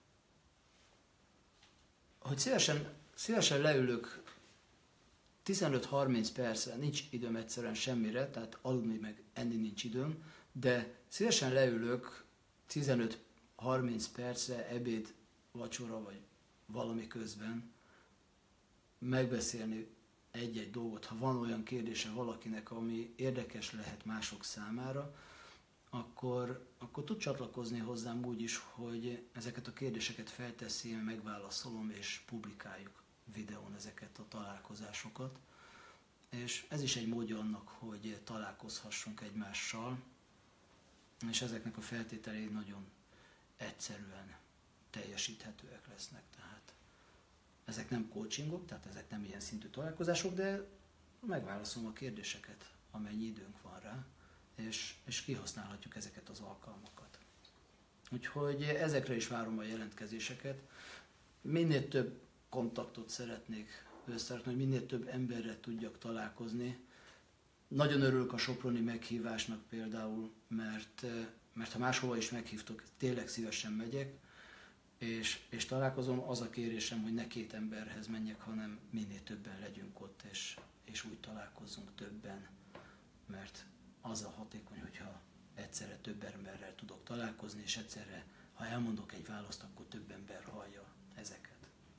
hogy szívesen, szívesen leülök tizenöt-harminc percre, nincs időm egyszerűen semmire, tehát aludni meg enni nincs időm, de szívesen leülök tizenöt-harminc percre ebéd, vacsora vagy valami közben megbeszélni egy-egy dolgot, ha van olyan kérdése valakinek, ami érdekes lehet mások számára, akkor, akkor tud csatlakozni hozzám úgy is, hogy ezeket a kérdéseket felteszi, én megválaszolom és publikáljuk videón ezeket a találkozásokat. És ez is egy módja annak, hogy találkozhassunk egymással, és ezeknek a feltételei nagyon egyszerűen teljesíthetőek lesznek. Tehát ezek nem coachingok, tehát ezek nem ilyen szintű találkozások, de megválaszolom a kérdéseket, amennyi időnk van rá, és, és kihasználhatjuk ezeket az alkalmakat. Úgyhogy ezekre is várom a jelentkezéseket. Minél több kontaktot szeretnék összerakni, hogy minél több emberre tudjak találkozni. Nagyon örülök a soproni meghívásnak például, mert, mert ha máshova is meghívtok, tényleg szívesen megyek, és, és találkozom, az a kérésem, hogy ne két emberhez menjek, hanem minél többen legyünk ott, és, és úgy találkozzunk többen, mert az a hatékony, hogyha egyszerre több emberrel tudok találkozni, és egyszerre, ha elmondok egy választ, akkor több ember hallja ezeket.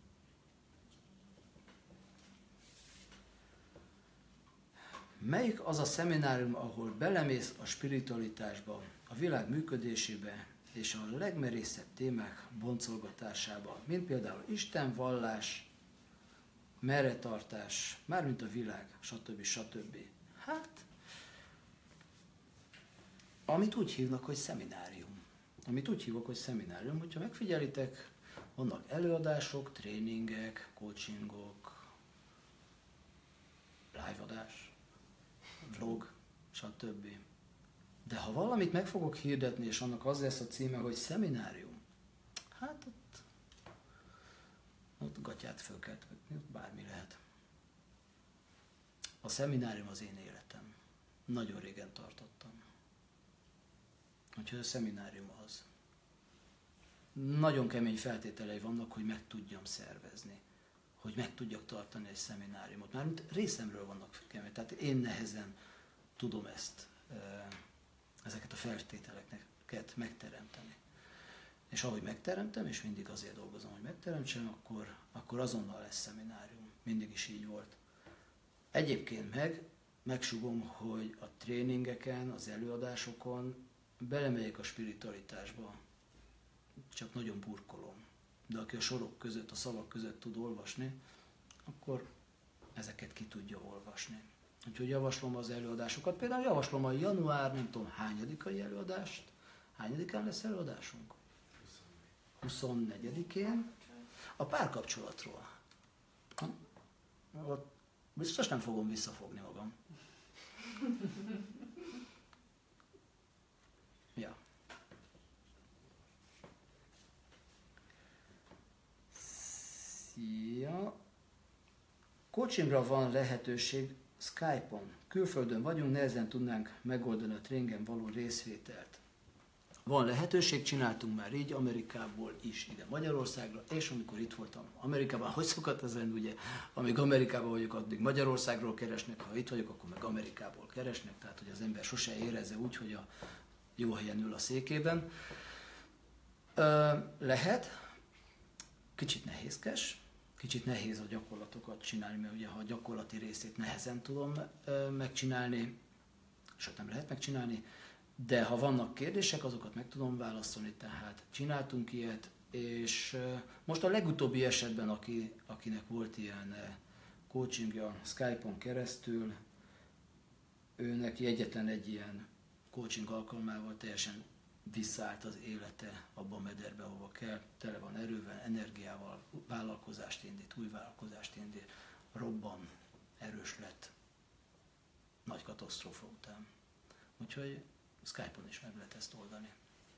Melyik az a szeminárium, ahol belemész a spiritualitásba, a világ működésébe és a legmerészebb témák boncolgatásába, mint például Isten, vallás, merretartás, mármint a világ, stb. stb. Hát, amit úgy hívnak, hogy szeminárium. Amit úgy hívok, hogy szeminárium, hogyha megfigyelitek, vannak előadások, tréningek, coachingok, live-adás, vlog, stb. De ha valamit meg fogok hirdetni, és annak az lesz a címe, hogy szeminárium, hát ott, ott gatyát föl kell kötni, ott bármi lehet. A szeminárium az én életem. Nagyon régen tartottam. Úgyhogy a szeminárium az. Nagyon kemény feltételei vannak, hogy meg tudjam szervezni. hogy meg tudjak tartani egy szemináriumot. Mármint részemről vannak kemény, tehát én nehezen tudom ezt, ezeket a feltételeket megteremteni. És ahogy megteremtem, és mindig azért dolgozom, hogy megteremtsem, akkor, akkor azonnal lesz szeminárium. Mindig is így volt. Egyébként meg megsugom, hogy a tréningeken, az előadásokon belemegyek a spiritualitásba, csak nagyon burkolom. De aki a sorok között, a szavak között tud olvasni, akkor ezeket ki tudja olvasni. Úgyhogy javaslom az előadásokat. Például javaslom a január, nem tudom, hányadikai előadást. Hányadikán lesz előadásunk? huszonnegyedikén. A párkapcsolatról. Ott biztos nem fogom visszafogni magam. Ja. Szia! Coachingra van lehetőség Skype-on. Külföldön vagyunk, nehezen tudnánk megoldani a tréningen való részvételt. Van lehetőség, csináltunk már így Amerikából is ide Magyarországra, és amikor itt voltam Amerikában, hogy szokott ez lenni, ugye, amíg Amerikában vagyok, addig Magyarországról keresnek, ha itt vagyok, akkor meg Amerikából keresnek, tehát hogy az ember sose érezze úgy, hogy a jó helyen ül a székében. Ö, lehet, kicsit nehézkes, kicsit nehéz a gyakorlatokat csinálni, mert ugye ha a gyakorlati részét nehezen tudom ö, megcsinálni, sőt nem lehet megcsinálni, de ha vannak kérdések, azokat meg tudom válaszolni, tehát csináltunk ilyet, és most a legutóbbi esetben, aki, akinek volt ilyen coachingja Skype-on keresztül, ő neki egyetlen egy ilyen coaching alkalmával teljesen visszaállt az élete abba a mederbe, ahova kell, tele van erővel, energiával, vállalkozást indít, új vállalkozást indít, robban, erős lett, nagy katasztrófa után. Úgyhogy Skype-on is meg lehet ezt oldani.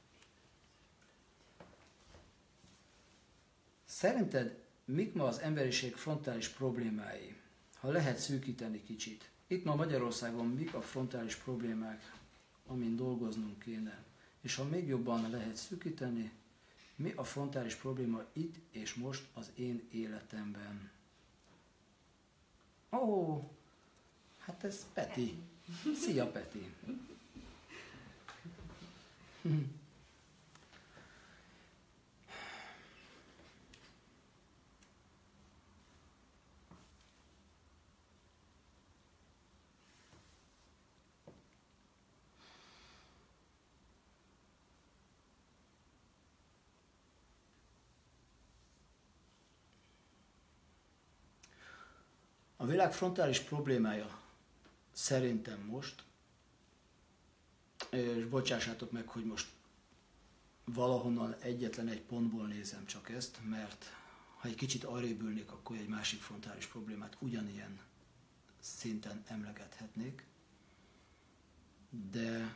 Szerinted mik ma az emberiség frontális problémái? Ha lehet szűkíteni kicsit. Itt ma Magyarországon mik a frontális problémák, amin dolgoznunk kéne? És ha még jobban lehet szűkíteni, mi a frontális probléma itt és most az én életemben? Ó, hát ez Peti. Szia, Peti. A világ frontális problémája szerintem most, és bocsássátok meg, hogy most valahonnan egyetlen egy pontból nézem csak ezt, mert ha egy kicsit arrébb ülnék, akkor egy másik frontális problémát ugyanilyen szinten emlegethetnék, de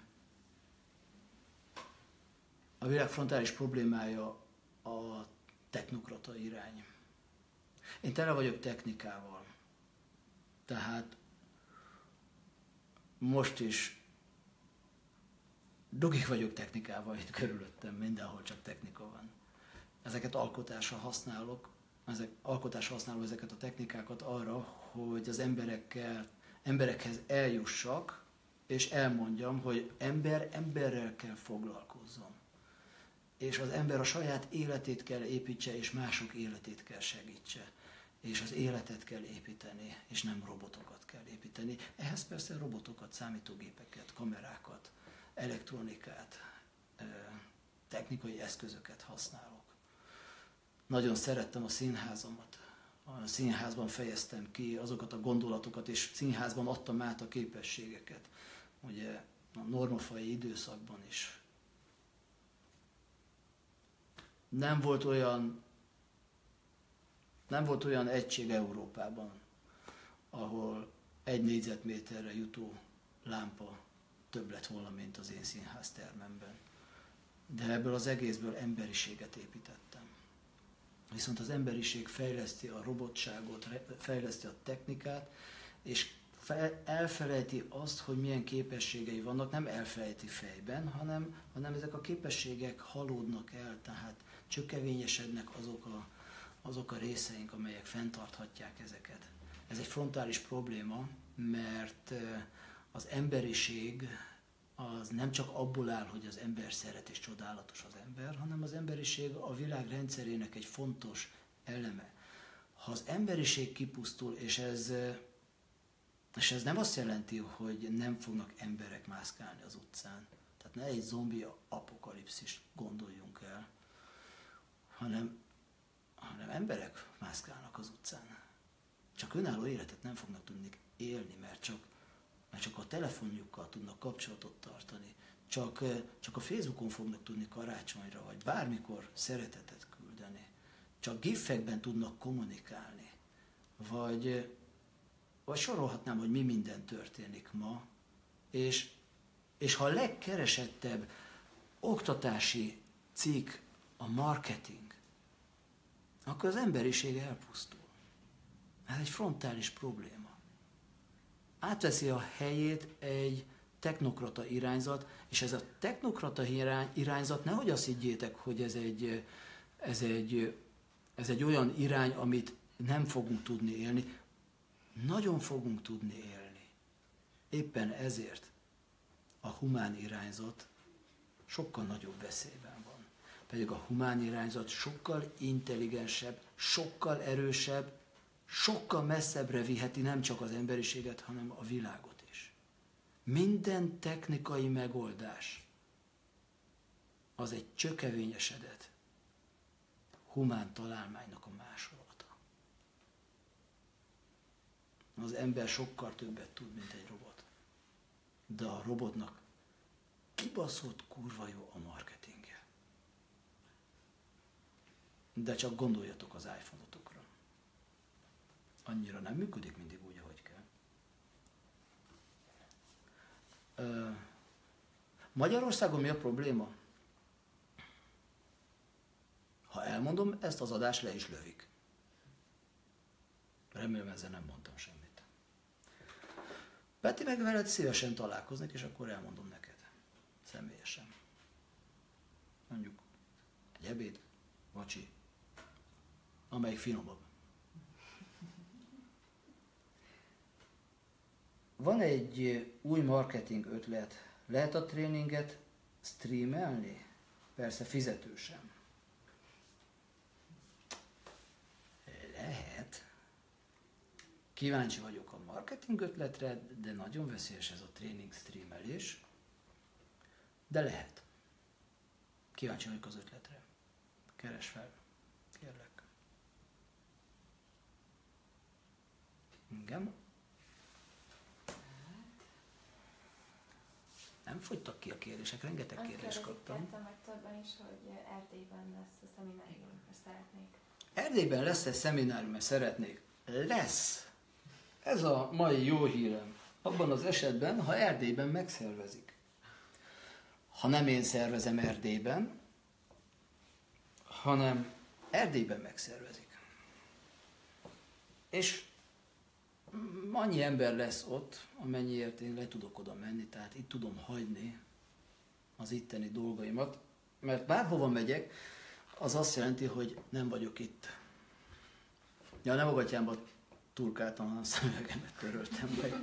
a világ frontális problémája a technokrata irány. Én tele vagyok technikával, tehát most is dugig vagyok technikával itt körülöttem, mindenhol csak technika van. Ezeket alkotásra használok, ezek, alkotásra használom ezeket a technikákat arra, hogy az emberekkel, emberekhez eljussak, és elmondjam, hogy ember emberrel kell foglalkozzon. És az ember a saját életét kell építse, és mások életét kell segítse. És az életet kell építeni, és nem robotokat kell építeni. Ehhez persze robotokat, számítógépeket, kamerákat, elektronikát, technikai eszközöket használok. Nagyon szerettem a színházamat. A színházban fejeztem ki azokat a gondolatokat, és színházban adtam át a képességeket. Ugye a normafai időszakban is. Nem volt olyan, nem volt olyan egység Európában, ahol egy négyzetméterre jutó lámpa több lett volna, mint az én színháztermemben. De ebből az egészből emberiséget építettem. Viszont az emberiség fejleszti a robotságot, fejleszti a technikát, és fel, elfelejti azt, hogy milyen képességei vannak, nem elfelejti fejben, hanem, hanem ezek a képességek halódnak el, tehát csökkevényesednek azok a, azok a részeink, amelyek fenntarthatják ezeket. Ez egy frontális probléma, mert az emberiség az nem csak abból áll, hogy az ember szeret és csodálatos az ember, hanem az emberiség a világ rendszerének egy fontos eleme. Ha az emberiség kipusztul, és ez, és ez nem azt jelenti, hogy nem fognak emberek mászkálni az utcán, tehát ne egy zombi apokalipszist gondoljunk el, hanem, hanem emberek mászkálnak az utcán. Csak önálló életet nem fognak tudni élni, mert csak, mert csak a telefonjukkal tudnak kapcsolatot tartani, csak, csak a Facebookon fognak tudni karácsonyra, vagy bármikor szeretetet küldeni, csak gifekben tudnak kommunikálni, vagy, vagy sorolhatnám, hogy mi minden történik ma, és, és ha a legkeresettebb oktatási cikk a marketing, akkor az emberiség elpusztul. Ez egy frontális probléma. Átveszi a helyét egy technokrata irányzat, és ez a technokrata irányzat, nehogy azt higgyétek, hogy ez egy, ez egy, ez egy olyan irány, amit nem fogunk tudni élni. Nagyon fogunk tudni élni. Éppen ezért a humán irányzat sokkal nagyobb veszélyben van. Pedig a humán irányzat sokkal intelligensebb, sokkal erősebb, sokkal messzebbre viheti nem csak az emberiséget, hanem a világot is. Minden technikai megoldás az egy csökevényesedett humán találmánynak a másolata. Az ember sokkal többet tud, mint egy robot. De a robotnak kibaszott kurva jó a marketingje. De csak gondoljatok az iPhone-otokra. Annyira nem működik mindig úgy, ahogy kell. Ö, Magyarországon mi a probléma? Ha elmondom, ezt az adást le is lövik. Remélem, ezzel nem mondtam semmit. Peti, meg veled szívesen találkoznék, és akkor elmondom neked. Személyesen. Mondjuk egy ebéd, vacsi, amelyik finomabb. Van egy új marketing ötlet. Lehet a tréninget streamelni? Persze fizetősen. Lehet. Kíváncsi vagyok a marketing ötletre, de nagyon veszélyes ez a tréning streamelés. De lehet. Kíváncsi vagyok az ötletre. Keres fel. Kérlek. Igen. Nem fogytak ki a kérdések, rengeteg Azt kérdést kaptam. Azt kérdezik meg többen is, hogy Erdélyben lesz a szeminárium, mert szeretnék. Erdélyben lesz egy szeminárium, mert szeretnék. Lesz. Ez a mai jó hírem. Abban az esetben, ha Erdélyben megszervezik. Ha nem én szervezem Erdélyben, hanem Erdélyben megszervezik. És annyi ember lesz ott, amennyiért én le tudok oda menni, tehát itt tudom hagyni az itteni dolgaimat, mert bárhova megyek, az azt jelenti, hogy nem vagyok itt. Ja, nem a gatyámba turkáltam, hanem a szemüvegemet töröltem meg.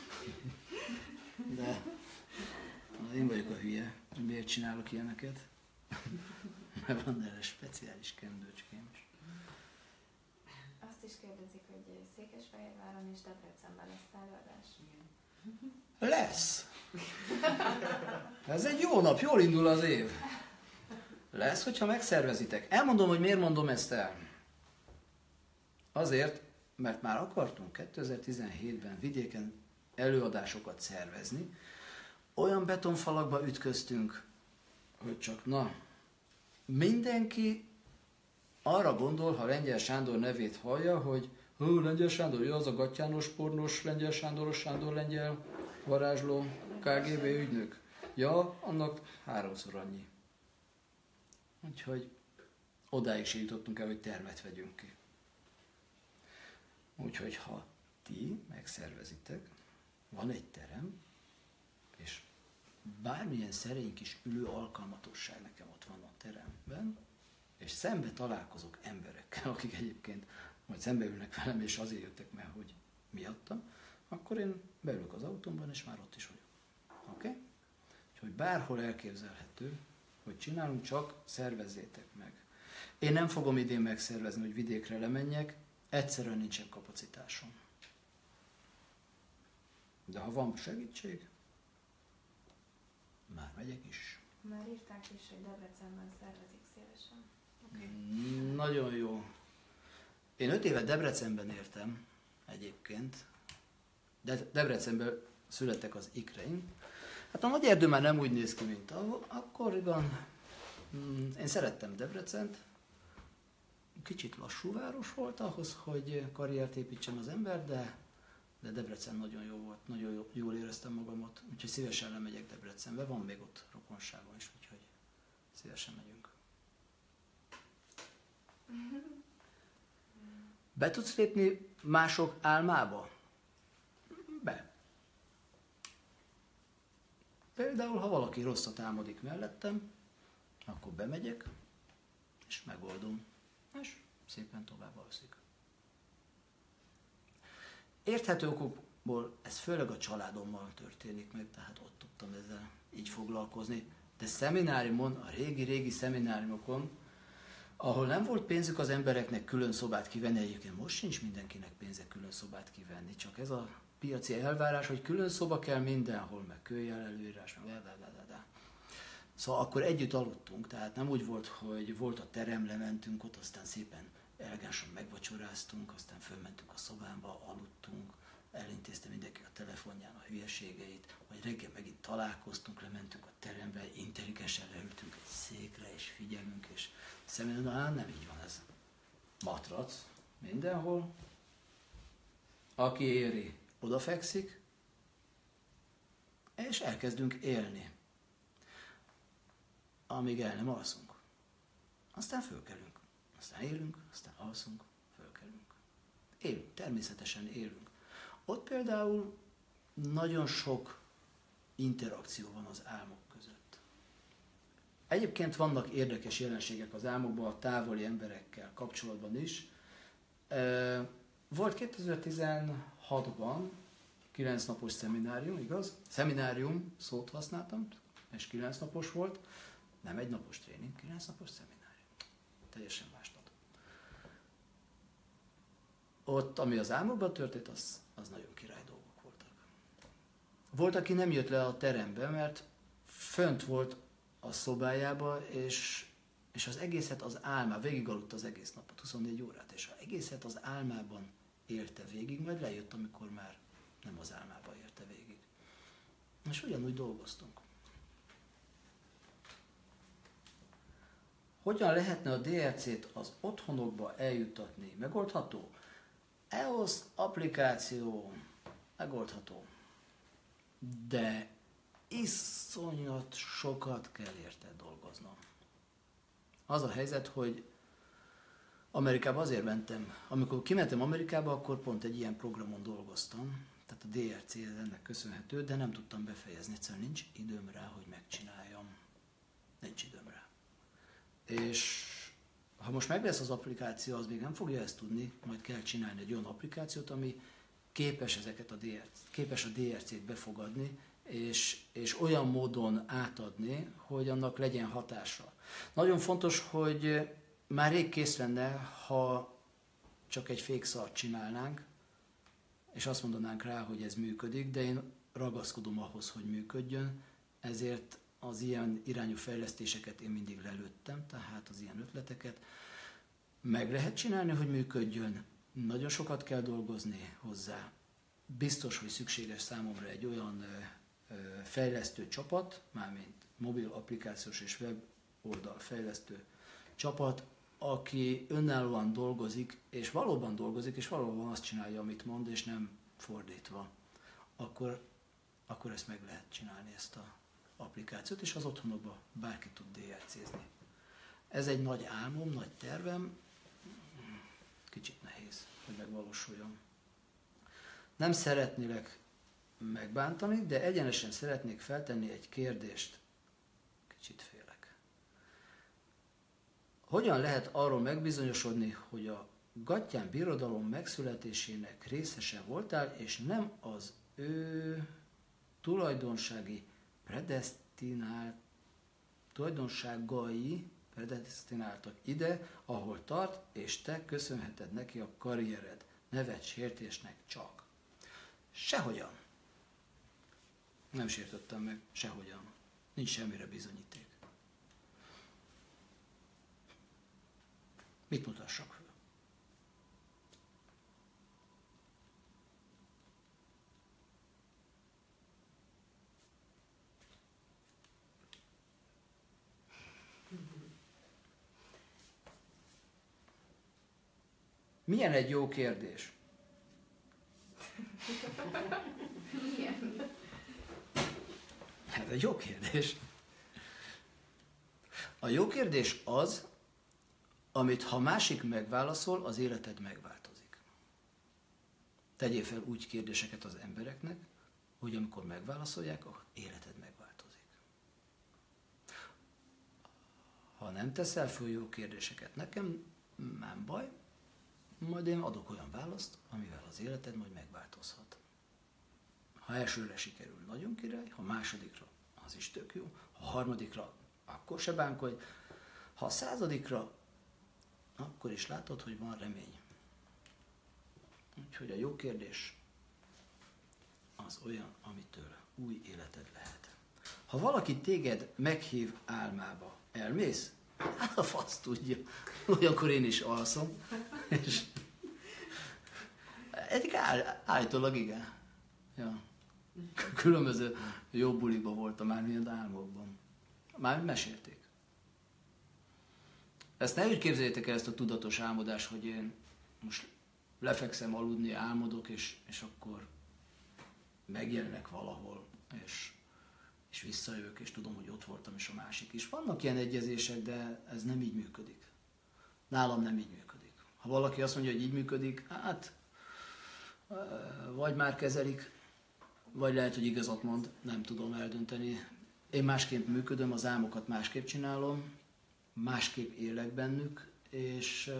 De én vagyok a hülye, miért csinálok ilyeneket? Mert van erre speciális kendőcském is. Azt is kérdezik, hogy Székesfehérváron és Debrecenben lesz előadás. Lesz! Ez egy jó nap, jól indul az év. Lesz, hogyha megszervezitek. Elmondom, hogy miért mondom ezt el. Azért, mert már akartunk kétezer-tizenhétben vidéken előadásokat szervezni. Olyan betonfalakba ütköztünk, hogy csak na, mindenki arra gondol, ha Lengyel Sándor nevét hallja, hogy hú, Lengyel Sándor, jó, az a gatyános, pornos, Lengyel Sándoros, Sándor Lengyel, varázsló, ká gé bé ügynök. Ja, annak háromszor annyi. Úgyhogy odáig se jutottunk el, hogy termet vegyünk ki. Úgyhogy ha ti megszervezitek, van egy terem, és bármilyen szerény kis ülő alkalmatosság nekem ott van a teremben, és szembe találkozok emberekkel, akik egyébként majd szembe ülnek velem, és azért jöttek meg, hogy miattam, akkor én beülök az autómban, és már ott is vagyok. Oké? Okay? Úgyhogy bárhol elképzelhető, hogy csinálunk, csak szervezzétek meg. Én nem fogom idén megszervezni, hogy vidékre lemenjek, egyszerűen nincsen kapacitásom. De ha van segítség, már megyek is. Már írták is, hogy Debrecenben szervezik szívesen. Okay. Nagyon jó. Én öt évet Debrecenben értem egyébként. De Debrecenben születtek az ikreim. Hát a Nagy Erdő már nem úgy néz ki, mint akkoriban. Én szerettem Debrecent. Kicsit lassú város volt ahhoz, hogy karriert építsen az ember, de, de Debrecen nagyon jó volt, nagyon jó, jól éreztem magamat, úgyhogy szívesen lemegyek Debrecenbe, van még ott rokonságom is, úgyhogy szívesen megyünk. Be tudsz lépni mások álmába? Be. Például, ha valaki rosszat álmodik mellettem, akkor bemegyek, és megoldom, és szépen tovább alszik. Érthető okokból ez főleg a családommal történik meg, tehát ott tudtam ezzel így foglalkozni. De szemináriumon, a régi-régi szemináriumokon, ahol nem volt pénzük az embereknek külön szobát kivenni, egyébként most sincs mindenkinek pénze külön szobát kivenni, csak ez a piaci elvárás, hogy külön szoba kell mindenhol, meg kőjel előírás, meg de, de, de, de. Szóval akkor együtt aludtunk, tehát nem úgy volt, hogy volt a terem, lementünk ott, aztán szépen elegánsan megvacsoráztunk, aztán fölmentünk a szobámba, aludtunk, elintézte mindenki a telefonján a hülyeségeit, vagy reggel megint találkoztunk, lementünk a terembe, intelligensen leültünk egy székre, és figyelünk, és szemben, na, nem így van ez. Matrac, mindenhol. Aki éri, odafekszik, és elkezdünk élni. Amíg el nem alszunk. Aztán fölkelünk. Aztán élünk, aztán alszunk, fölkelünk. Élünk, természetesen élünk. Ott például nagyon sok interakció van az álmok között. Egyébként vannak érdekes jelenségek az álmokban, a távoli emberekkel kapcsolatban is. Volt kétezer-tizenhatban kilenc napos szeminárium, igaz? Szeminárium szót használtam, és kilenc napos volt. Nem egy napos tréning, kilenc napos szeminárium. Teljesen más nap. Ott, ami az álmokban történt, az, az nagyon király dolgok voltak. Volt, aki nem jött le a terembe, mert fönt volt a szobájába, és, és az egészet az álmában, végigaludt az egész napot, huszonnégy órát, és az egészet az álmában élte végig, majd lejött, amikor már nem az álmában élte végig. És ugyanúgy dolgoztunk. Hogyan lehetne a dé er cét az otthonokba eljuttatni? Megoldható? e o es applikáció megoldható. De iszonyat sokat kell érte dolgoznom. Az a helyzet, hogy Amerikába azért mentem. Amikor kimentem Amerikába, akkor pont egy ilyen programon dolgoztam. Tehát a dé er cé ennek köszönhető, de nem tudtam befejezni. Egyszerűen nincs időm rá, hogy megcsináljam. Nincs időm rá. És ha most meg lesz az applikáció, az még nem fogja ezt tudni, majd kell csinálni egy olyan applikációt, ami képes ezeket a dé er, képes a dé er cét befogadni, és, és olyan módon átadni, hogy annak legyen hatása. Nagyon fontos, hogy már rég kész lenne, ha csak egy fékszart csinálnánk, és azt mondanánk rá, hogy ez működik, de én ragaszkodom ahhoz, hogy működjön, ezért az ilyen irányú fejlesztéseket én mindig lelőttem, tehát az ilyen ötleteket meg lehet csinálni, hogy működjön. Nagyon sokat kell dolgozni hozzá. Biztos, hogy szükséges számomra egy olyan fejlesztő csapat, mármint mobil applikációs és web oldal fejlesztő csapat, aki önállóan dolgozik, és valóban dolgozik, és valóban azt csinálja, amit mond, és nem fordítva. Akkor, akkor ezt meg lehet csinálni, ezt a applikációt, és az otthonokban bárki tud dé er cézni. Ez egy nagy álmom, nagy tervem, kicsit nehéz, hogy megvalósuljon. Nem szeretnélek megbántani, de egyenesen szeretnék feltenni egy kérdést. Kicsit félek. hogyan lehet arról megbizonyosodni, hogy a Gattyán birodalom megszületésének részese voltál, és nem az ő tulajdonsági predesztinált, tulajdonságai predesztináltak ide, ahol tart, és te köszönheted neki a karriered. Nevet sértésnek csak. Sehogyan. Nem sértettem meg, sehogyan. Nincs semmire bizonyíték. Mit mutassak föl? Milyen egy jó kérdés? Igen. Ez egy jó kérdés. A jó kérdés az, amit ha másik megválaszol, az életed megváltozik. Tegyél fel úgy kérdéseket az embereknek, hogy amikor megválaszolják, az életed megváltozik. Ha nem teszel föl jó kérdéseket nekem, nem baj, majd én adok olyan választ, amivel az életed majd megváltozhat. Ha elsőre sikerül, nagyon király, ha másodikra, az is tök jó, ha harmadikra, akkor se bánkodj, ha a századikra, akkor is látod, hogy van remény. Úgyhogy a jó kérdés az olyan, amitől új életed lehet. Ha valaki téged meghív álmába, elmész? Hát a fasz tudja. Olyankor én is alszom. És egyik áll, állítólag igen. Ja. Különböző jó buliba voltam már, milyen álmokban. Már mesélték. Ezt ne úgy képzeljétek el, ezt a tudatos álmodást, hogy én most lefekszem aludni, álmodok, és, és akkor megjelenek valahol, és, és visszajövök, és tudom, hogy ott voltam, és a másik is. Vannak ilyen egyezések, de ez nem így működik. Nálam nem így működik. Ha valaki azt mondja, hogy így működik, hát vagy már kezelik, vagy lehet, hogy igazat mond, nem tudom eldönteni. Én másképp működöm, az álmokat másképp csinálom, másképp élek bennük, és,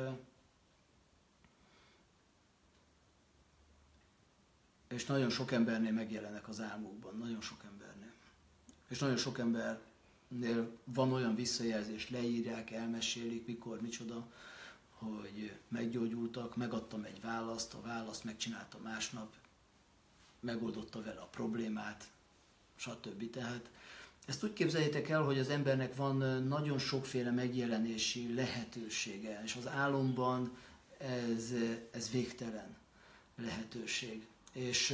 és nagyon sok embernél megjelenek az álmokban, nagyon sok embernél. És nagyon sok embernél van olyan visszajelzés, leírják, elmesélik, mikor, micsoda, hogy meggyógyultak, megadtam egy választ, a választ megcsinálta másnap, megoldotta vele a problémát, stb. Tehát ezt úgy képzeljétek el, hogy az embernek van nagyon sokféle megjelenési lehetősége, és az álomban ez, ez végtelen lehetőség. És,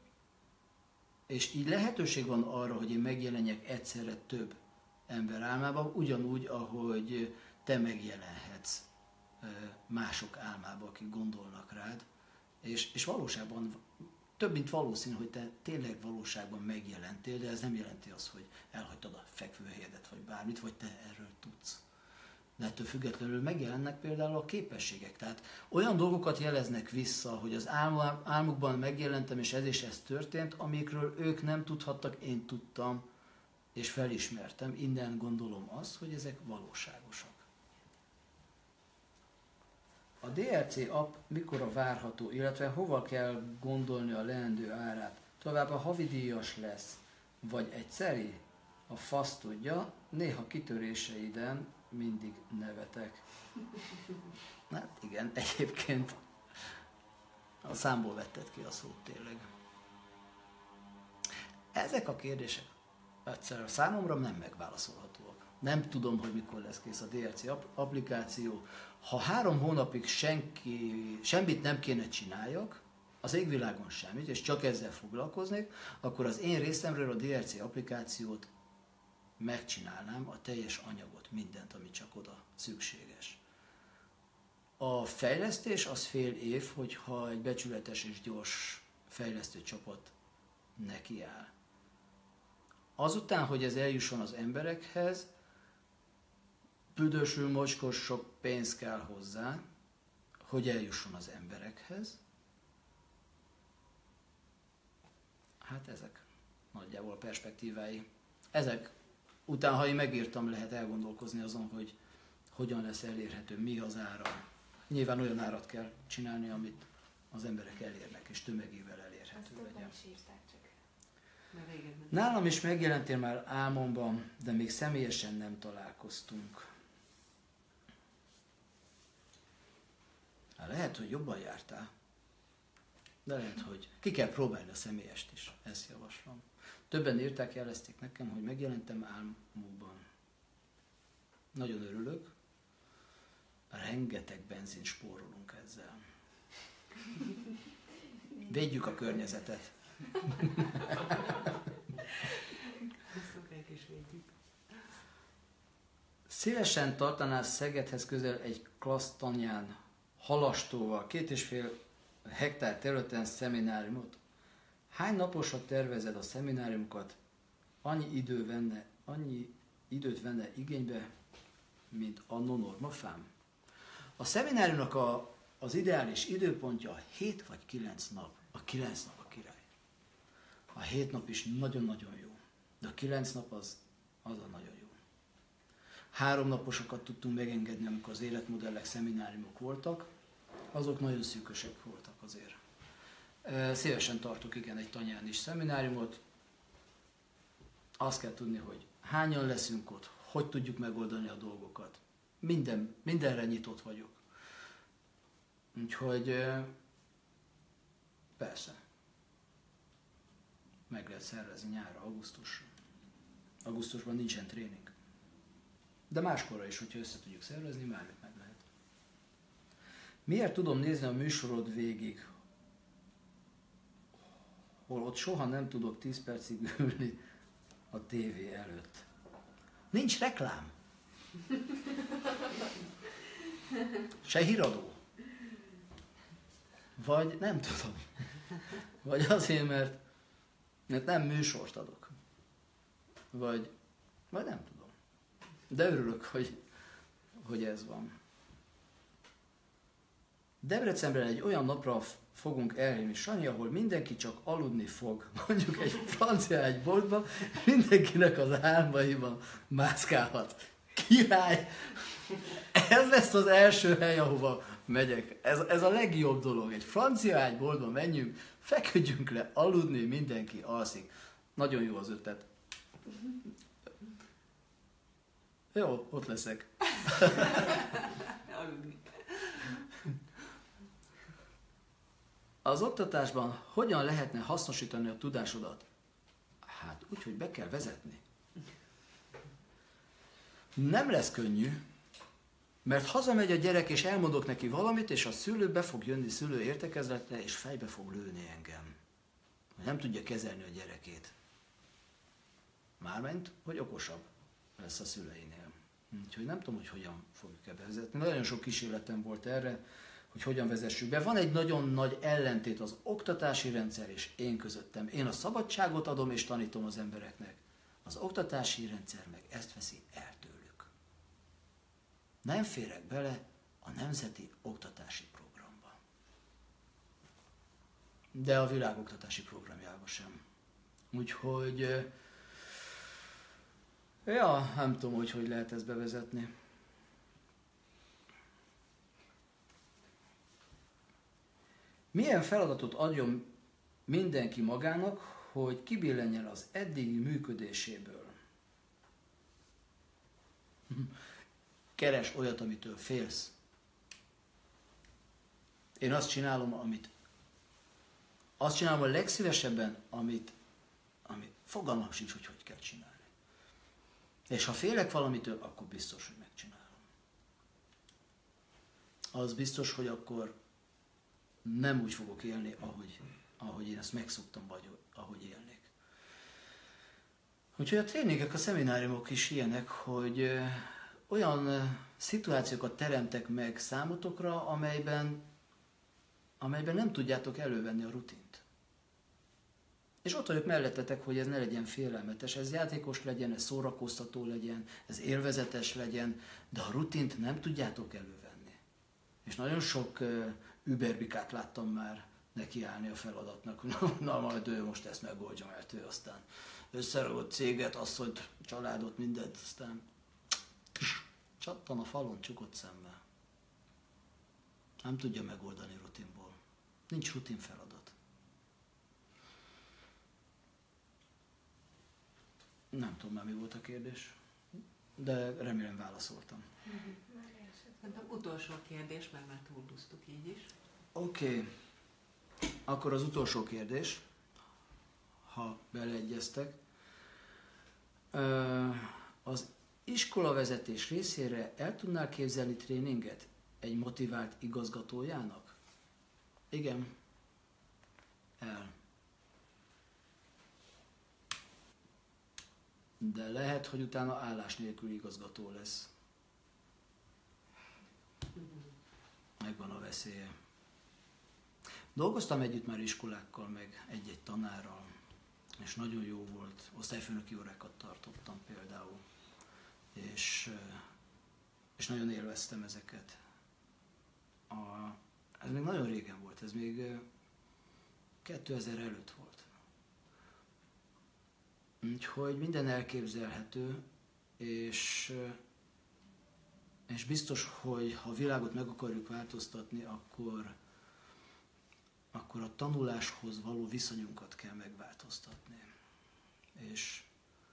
és így lehetőség van arra, hogy én megjelenjek egyszerre több ember álmában, ugyanúgy, ahogy te megjelenhetsz mások álmába, akik gondolnak rád, és, és valóságban több, mint valószínű, hogy te tényleg valóságban megjelentél, de ez nem jelenti azt, hogy elhagytad a fekvőhelyedet, vagy bármit, vagy te erről tudsz. De ettől függetlenül megjelennek például a képességek. Tehát olyan dolgokat jeleznek vissza, hogy az álmukban megjelentem, és ez és ez történt, amikről ők nem tudhattak, én tudtam, és felismertem. Innen gondolom azt, hogy ezek valóságosak. A dé er cé app mikor várható, illetve hova kell gondolni a leendő árát? Továbbá havidíjas lesz, vagy egyszeri? A fasz tudja, néha kitöréseiden mindig nevetek. Hát igen, egyébként a számból vetted ki a szót tényleg. Ezek a kérdések egyszerűen számomra nem megválaszolhatóak. Nem tudom, hogy mikor lesz kész a dé er cé applikáció. Ha három hónapig senki, semmit nem kéne csináljak, az égvilágon semmit, és csak ezzel foglalkoznék, akkor az én részemről a dé er cé applikációt megcsinálnám, a teljes anyagot, mindent, ami csak oda szükséges. A fejlesztés az fél év, hogyha egy becsületes és gyors fejlesztő csapat nekiáll. Azután, hogy ez eljusson az emberekhez, büdösül, mocskos sok pénz kell hozzá, hogy eljusson az emberekhez. Hát ezek nagyjából perspektívái. Ezek után, ha én megírtam, lehet elgondolkozni azon, hogy hogyan lesz elérhető, mi az ára. Nyilván olyan árat kell csinálni, amit az emberek elérnek, és tömegével elérhető Azt többen legyen. is írták, csak Mert régen nem. Nálam is megjelentél már álmomban, de még személyesen nem találkoztunk. Hát lehet, hogy jobban jártál, de lehet, hogy ki kell próbálni a személyest is, ezt javaslom. Többen írták, jelezték nekem, hogy megjelentem álmukban. Nagyon örülök, rengeteg benzin spórolunk ezzel. Védjük a környezetet. Szokják is védjük. Szívesen tartanál Szegedhez közel egy Klasztanyán halastóval, két és fél hektár területen szemináriumot. Hány naposra tervezed a szemináriumokat? Annyi idő venne, annyi időt venne igénybe, mint anno normafám? A szemináriumnak a, az ideális időpontja hét vagy kilenc nap. A kilenc nap a király. A hét nap is nagyon-nagyon jó, de a kilenc nap az, az a nagyon jó. Három naposokat tudtunk megengedni, amikor az életmodellek szemináriumok voltak, azok nagyon szűkösek voltak azért. Szívesen tartok igen egy tanyán is szemináriumot. Azt kell tudni, hogy hányan leszünk ott, hogy tudjuk megoldani a dolgokat. Minden, mindenre nyitott vagyok. Úgyhogy persze, meg lehet szervezni nyárra, augusztusra. Augusztusban nincsen tréning. De máskorra is, hogyha össze tudjuk szervezni, már meg lehet. Miért tudom nézni a műsorod végig, hol ott soha nem tudok tíz percig ülni a tévé előtt? Nincs reklám. Se híradó. Vagy nem tudom. Vagy azért, mert, mert nem műsort adok. Vagy, vagy nem tudom. De örülök, hogy, hogy ez van. Debrecenben egy olyan napra fogunk elhívni, Sanyi, ahol mindenki csak aludni fog. Mondjuk egy francia egyboltban, mindenkinek az álmaiban mászkálhat. Király! Ez lesz az első hely, ahova megyek. Ez, ez a legjobb dolog. Egy francia ágyboltban menjünk, feküdjünk le, aludni, mindenki alszik. Nagyon jó az ötlet. Jó, ott leszek. Aludni. Az oktatásban hogyan lehetne hasznosítani a tudásodat? Hát úgy, hogy be kell vezetni. Nem lesz könnyű, mert hazamegy a gyerek, és elmondok neki valamit, és a szülő be fog jönni szülő értekezletre, és fejbe fog lőni engem. Nem tudja kezelni a gyerekét. Mármint, hogy okosabb lesz a szüleinél. Úgyhogy nem tudom, hogy hogyan fogjuk-e bevezetni. Nagyon sok kísérletem volt erre, hogy hogyan vezessük be. Van egy nagyon nagy ellentét az oktatási rendszer és én közöttem. Én a szabadságot adom és tanítom az embereknek. Az oktatási rendszer meg ezt veszi el tőlük. Nem férek bele a nemzeti oktatási programba. De a világ oktatási programjába sem. Úgyhogy, ja, nem tudom, hogy hogy lehet ezt bevezetni. Milyen feladatot adjon mindenki magának, hogy kibillenjen az eddigi működéséből? Keres olyat, amitől félsz. Én azt csinálom, amit azt csinálom a legszívesebben, amit, amit fogalmam sincs, hogy hogy kell csinálni. És ha félek valamitől, akkor biztos, hogy megcsinálom. Az biztos, hogy akkor nem úgy fogok élni, ahogy, ahogy én ezt megszoktam, vagy ahogy élnék. Úgyhogy a tréningek, a szemináriumok is ilyenek, hogy ö, olyan ö, szituációkat teremtek meg számotokra, amelyben, amelyben nem tudjátok elővenni a rutint. És ott vagyok mellettetek, hogy ez ne legyen félelmetes, ez játékos legyen, ez szórakoztató legyen, ez élvezetes legyen, de a rutint nem tudjátok elővenni. És nagyon sok ö, überbikát láttam már nekiállni a feladatnak, na, na majd ő most ezt megoldja, mert ő aztán összeragott céget, asszonyt, családot, mindent, aztán Csattan a falon csukott szemmel. Nem tudja megoldani rutinból. Nincs rutin feladat. Nem tudom már, mi volt a kérdés, de remélem válaszoltam. Szerintem utolsó kérdés, mert már túldúztuk így is. Oké, okay. Akkor az utolsó kérdés, ha beleegyeztek. Az iskolavezetés részére el tudnál képzelni tréninget egy motivált igazgatójának? Igen. El. De lehet, hogy utána állás nélküli igazgató lesz. Megvan a veszélye. Dolgoztam együtt már iskolákkal, meg egy-egy tanárral, és nagyon jó volt. Osztályfőnöki órákat tartottam például, és, és nagyon élveztem ezeket. A, ez még nagyon régen volt, ez még kétezer előtt volt. Úgyhogy minden elképzelhető, és, és biztos, hogy ha a világot meg akarjuk változtatni, akkor, akkor a tanuláshoz való viszonyunkat kell megváltoztatni. És,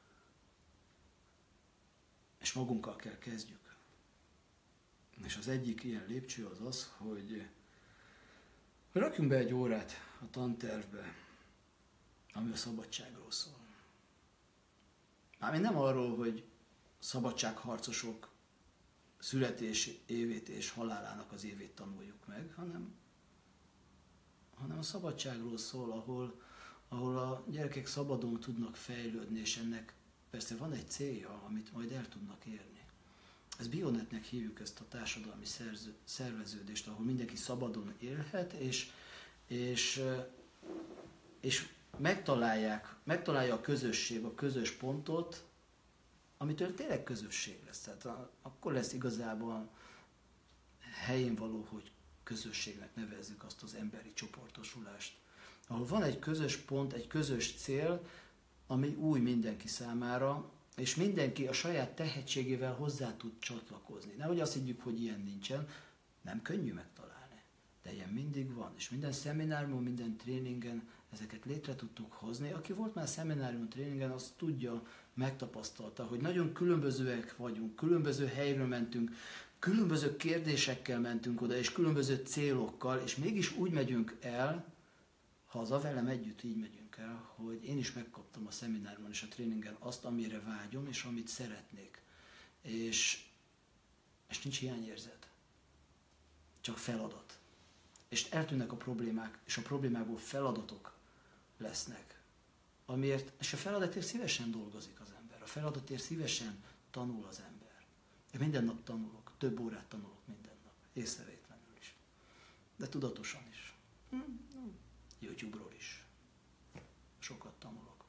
és magunkkal kell kezdjük. És az egyik ilyen lépcső az az, hogy rakjunk be egy órát a tantervbe, ami a szabadságról szól. Mármint nem arról, hogy szabadságharcosok születési évét és halálának az évét tanuljuk meg, hanem, hanem a szabadságról szól, ahol, ahol a gyerekek szabadon tudnak fejlődni, és ennek persze van egy célja, amit majd el tudnak érni. Ez Bionetnek hívjuk ezt a társadalmi szerző, szerveződést, ahol mindenki szabadon élhet, és, és, és megtalálják, megtalálja a közösség a közös pontot, amitől tényleg közösség lesz. Tehát a, akkor lesz igazából helyén való, hogy közösségnek nevezzük azt az emberi csoportosulást. Ahol van egy közös pont, egy közös cél, ami új mindenki számára, és mindenki a saját tehetségével hozzá tud csatlakozni. Nehogy azt higgyük, hogy ilyen nincsen, nem könnyű megtalálni, de ilyen mindig van. És minden szemináriumon, minden tréningen ezeket létre tudtuk hozni. Aki volt már szeminárium tréningen, az tudja, megtapasztalta, hogy nagyon különbözőek vagyunk, különböző helyről mentünk, különböző kérdésekkel mentünk oda, és különböző célokkal, és mégis úgy megyünk el, haza velem együtt így megyünk el, hogy én is megkaptam a szemináriumon és a tréningen azt, amire vágyom, és amit szeretnék. És, és nincs hiányérzet. Csak feladat. És eltűnnek a problémák, és a problémákból feladatok lesznek. Amiért, és a feladatért szívesen dolgozik az ember. A feladatért szívesen tanul az ember. Én minden nap tanulok, több órát tanulok minden nap. Észrevétlenül is. De tudatosan is. YouTube-ról is. Sokat tanulok.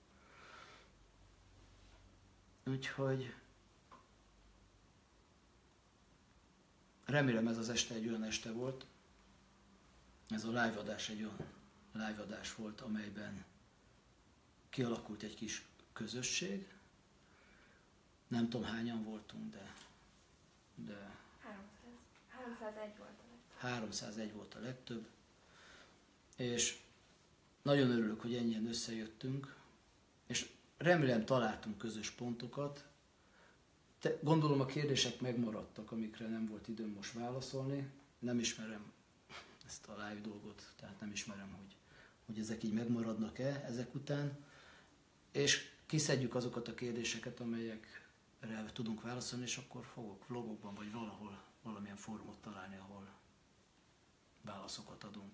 Úgyhogy remélem ez az este egy olyan este volt, ez a live adás egy olyan live adás volt, amelyben kialakult egy kis közösség. Nem tudom hányan voltunk, de... de háromszázegy volt a legtöbb. háromszázegy volt a legtöbb. És nagyon örülök, hogy ennyien összejöttünk, és remélem találtunk közös pontokat. Te, gondolom a kérdések megmaradtak, amikre nem volt időm most válaszolni. Nem ismerem ezt a live dolgot, tehát nem ismerem, hogy, hogy ezek így megmaradnak-e ezek után. És kiszedjük azokat a kérdéseket, amelyekre tudunk válaszolni, és akkor fogok vlogokban vagy valahol valamilyen fórumot találni, ahol válaszokat adunk.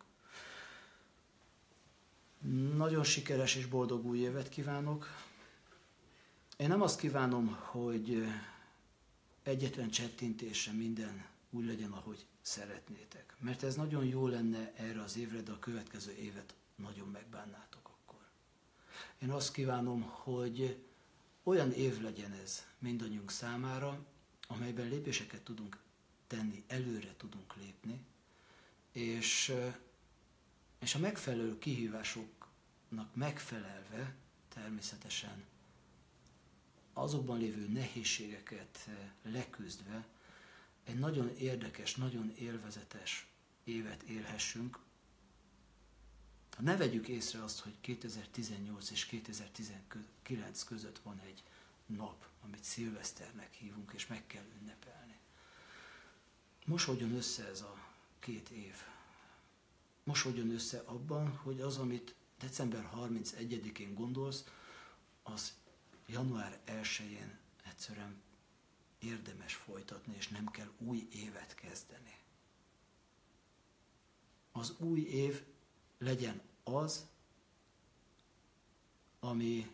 Nagyon sikeres és boldog új évet kívánok. Én nem azt kívánom, hogy egyetlen csettintésre minden úgy legyen, ahogy szeretnétek. Mert ez nagyon jó lenne erre az évre, de a következő évet nagyon megbánnátok akkor. Én azt kívánom, hogy olyan év legyen ez mindannyiunk számára, amelyben lépéseket tudunk tenni, előre tudunk lépni, és, és a megfelelő kihívásoknak megfelelve természetesen azokban lévő nehézségeket leküzdve egy nagyon érdekes, nagyon élvezetes évet élhessünk. Ne vegyük észre azt, hogy kétezer-tizennyolc és kétezer-tizenkilenc között van egy nap, amit szilveszternek hívunk, és meg kell ünnepelni. Mosodjon össze ez a két év. Mosodjon össze abban, hogy az, amit december harmincegyedikén gondolsz, az január elsején egyszerűen érdemes folytatni, és nem kell új évet kezdeni. Az új év legyen az, ami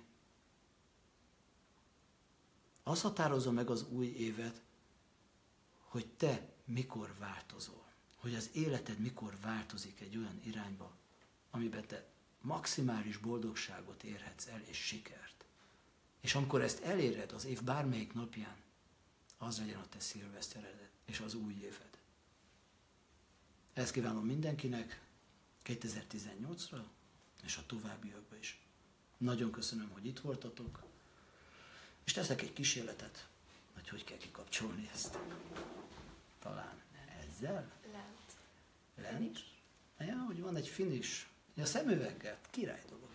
az határozza meg az új évet, hogy te mikor változol, hogy az életed mikor változik egy olyan irányba, amiben te maximális boldogságot érhetsz el, és sikert. És amikor ezt eléred az év bármelyik napján, az legyen a te szilvesztered és az új éved. Ezt kívánom mindenkinek kétezer-tizennyolcra, és a továbbiakban is. Nagyon köszönöm, hogy itt voltatok, és teszek egy kísérletet, hogy hogy kell kikapcsolni ezt. Talán ezzel? Lent. Lent? Ja, hogy van egy finish. A szemüveggel, király dolog.